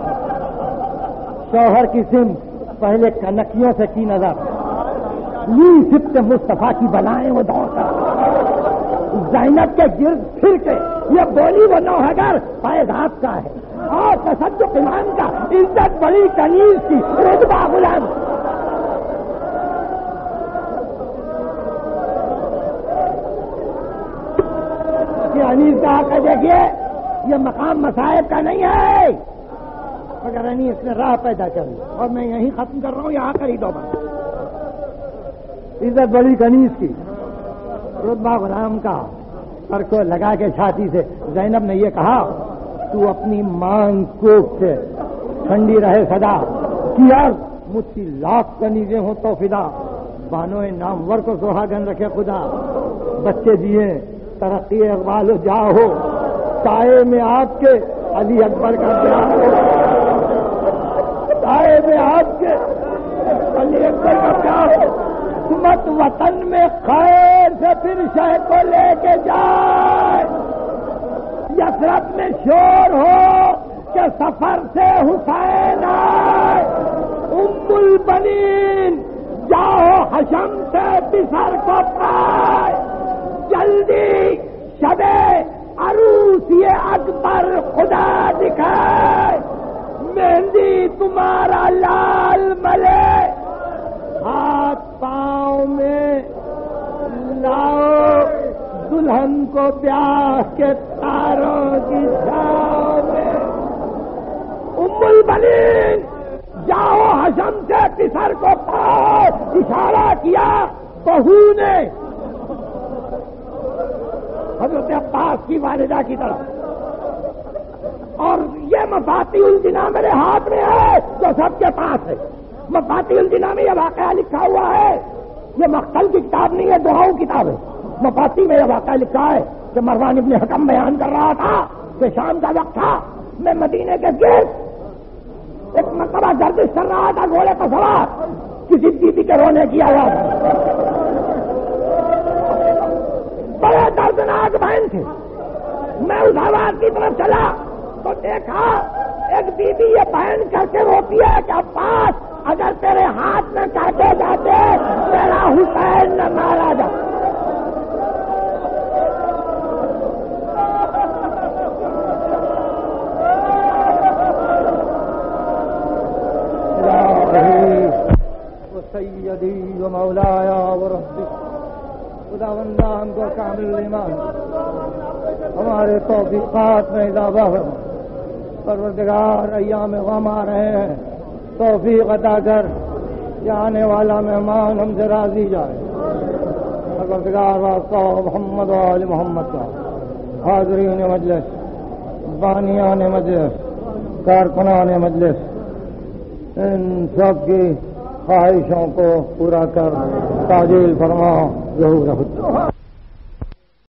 شوہر کی سمت پہلے کنکیوں سے کی نظر، لی سبت مصطفیٰ کی بلائیں وہ دوڑ کر زینب کے گرد پھر کے یہ بولی وہ نوحگر پیداب کا ہے اور تصدق ایمان کا، عزت بڑی کنیز کی، رتبہ غلام۔ انیس کہا کہ دیکھیے یہ مقام مصائب کا نہیں ہے، مگر انیس نے راہ پیدا کر لی اور میں یہیں ختم کر رہا ہوں، یہاں کر ہی دو بات۔ عزت بڑی کنیز کی، رتبہ غلام کا، سر کو لگا کے چھاتی سے زینب نے یہ کہا تو اپنی مانگ کوک سے ٹھنڈی رہے صدا کیا، مجھ کی لاکھ کنیزیں ہوں تو فدا، بانوئے نامور کو سہاگن رکھے خدا، بچے دیے ترقی اقبال و جا ہو، سائے میں آپ کے علی اکبر کا بیاہ ہو، سائے میں آپ کے علی اکبر کا بیاہ ہو، مت وطن میں خیر سے پھر شہ کو لے کے جائے، یثرب میں شور ہو کہ سفر سے حسین آئے، ام البنین جاؤ حشم سے بسر کو پائے، جلدی شب عروسی اکبر خدا دکھائے، مہندی تمہارا لال ملے، ہاتھ پاؤں میں لاؤ دلہن کو بیاہ کے تاروں کی چھاؤں میں، ام البنین جاؤ حشم سے پسر کو پاؤ، اشارہ کیا بہو نے حضرت عباس کی والدہ کی طرف، اور یہ مفاتیح الجناح میرے ہاتھ میں ہے جو سب کے پاس ہے۔ مفاتیح الجناح میں یہ واقعہ لکھا ہوا ہے، یہ مقتل کی کتاب نہیں ہے، دعاؤں کی کتاب ہے۔ مفاتیح میں یہ واقعہ لکھا ہے کہ مروان ابن حکم بیان کر رہا تھا کہ شام کا وقت تھا، میں مدینے کے گرد ایک مرتبہ گردش کر رہا تھا گھوڑے پر سوار، کسی بیوی کے رونے کی آواز، بڑے دردناک بہن تھے۔ میں اس آواز کی طرف چلا تو دیکھا ایک بیوی یہ بہن کر کے روتی ہے کہ عباس اگر تیرے ہاتھ میں کاٹے جاتے تیرا حسین نہ مارا جاتا۔ سیدی و مولایا و ربی، خداوندہ ہم کو کامل ایمان ہمارے توفیقات میں اضافہ فرما، پروردگار ایام غم آ رہے ہیں، توفیق عطا کر کہ آنے والا مہمان ہم سے راضی جائے، پروردگار واسطہ محمد و آل محمد کا، حاضرین مجلس، بانیان مجلس، کارکنان مجلس، ان سب کی خواہشوں کو پورا کر تعجیل فرما ظہور حجت۔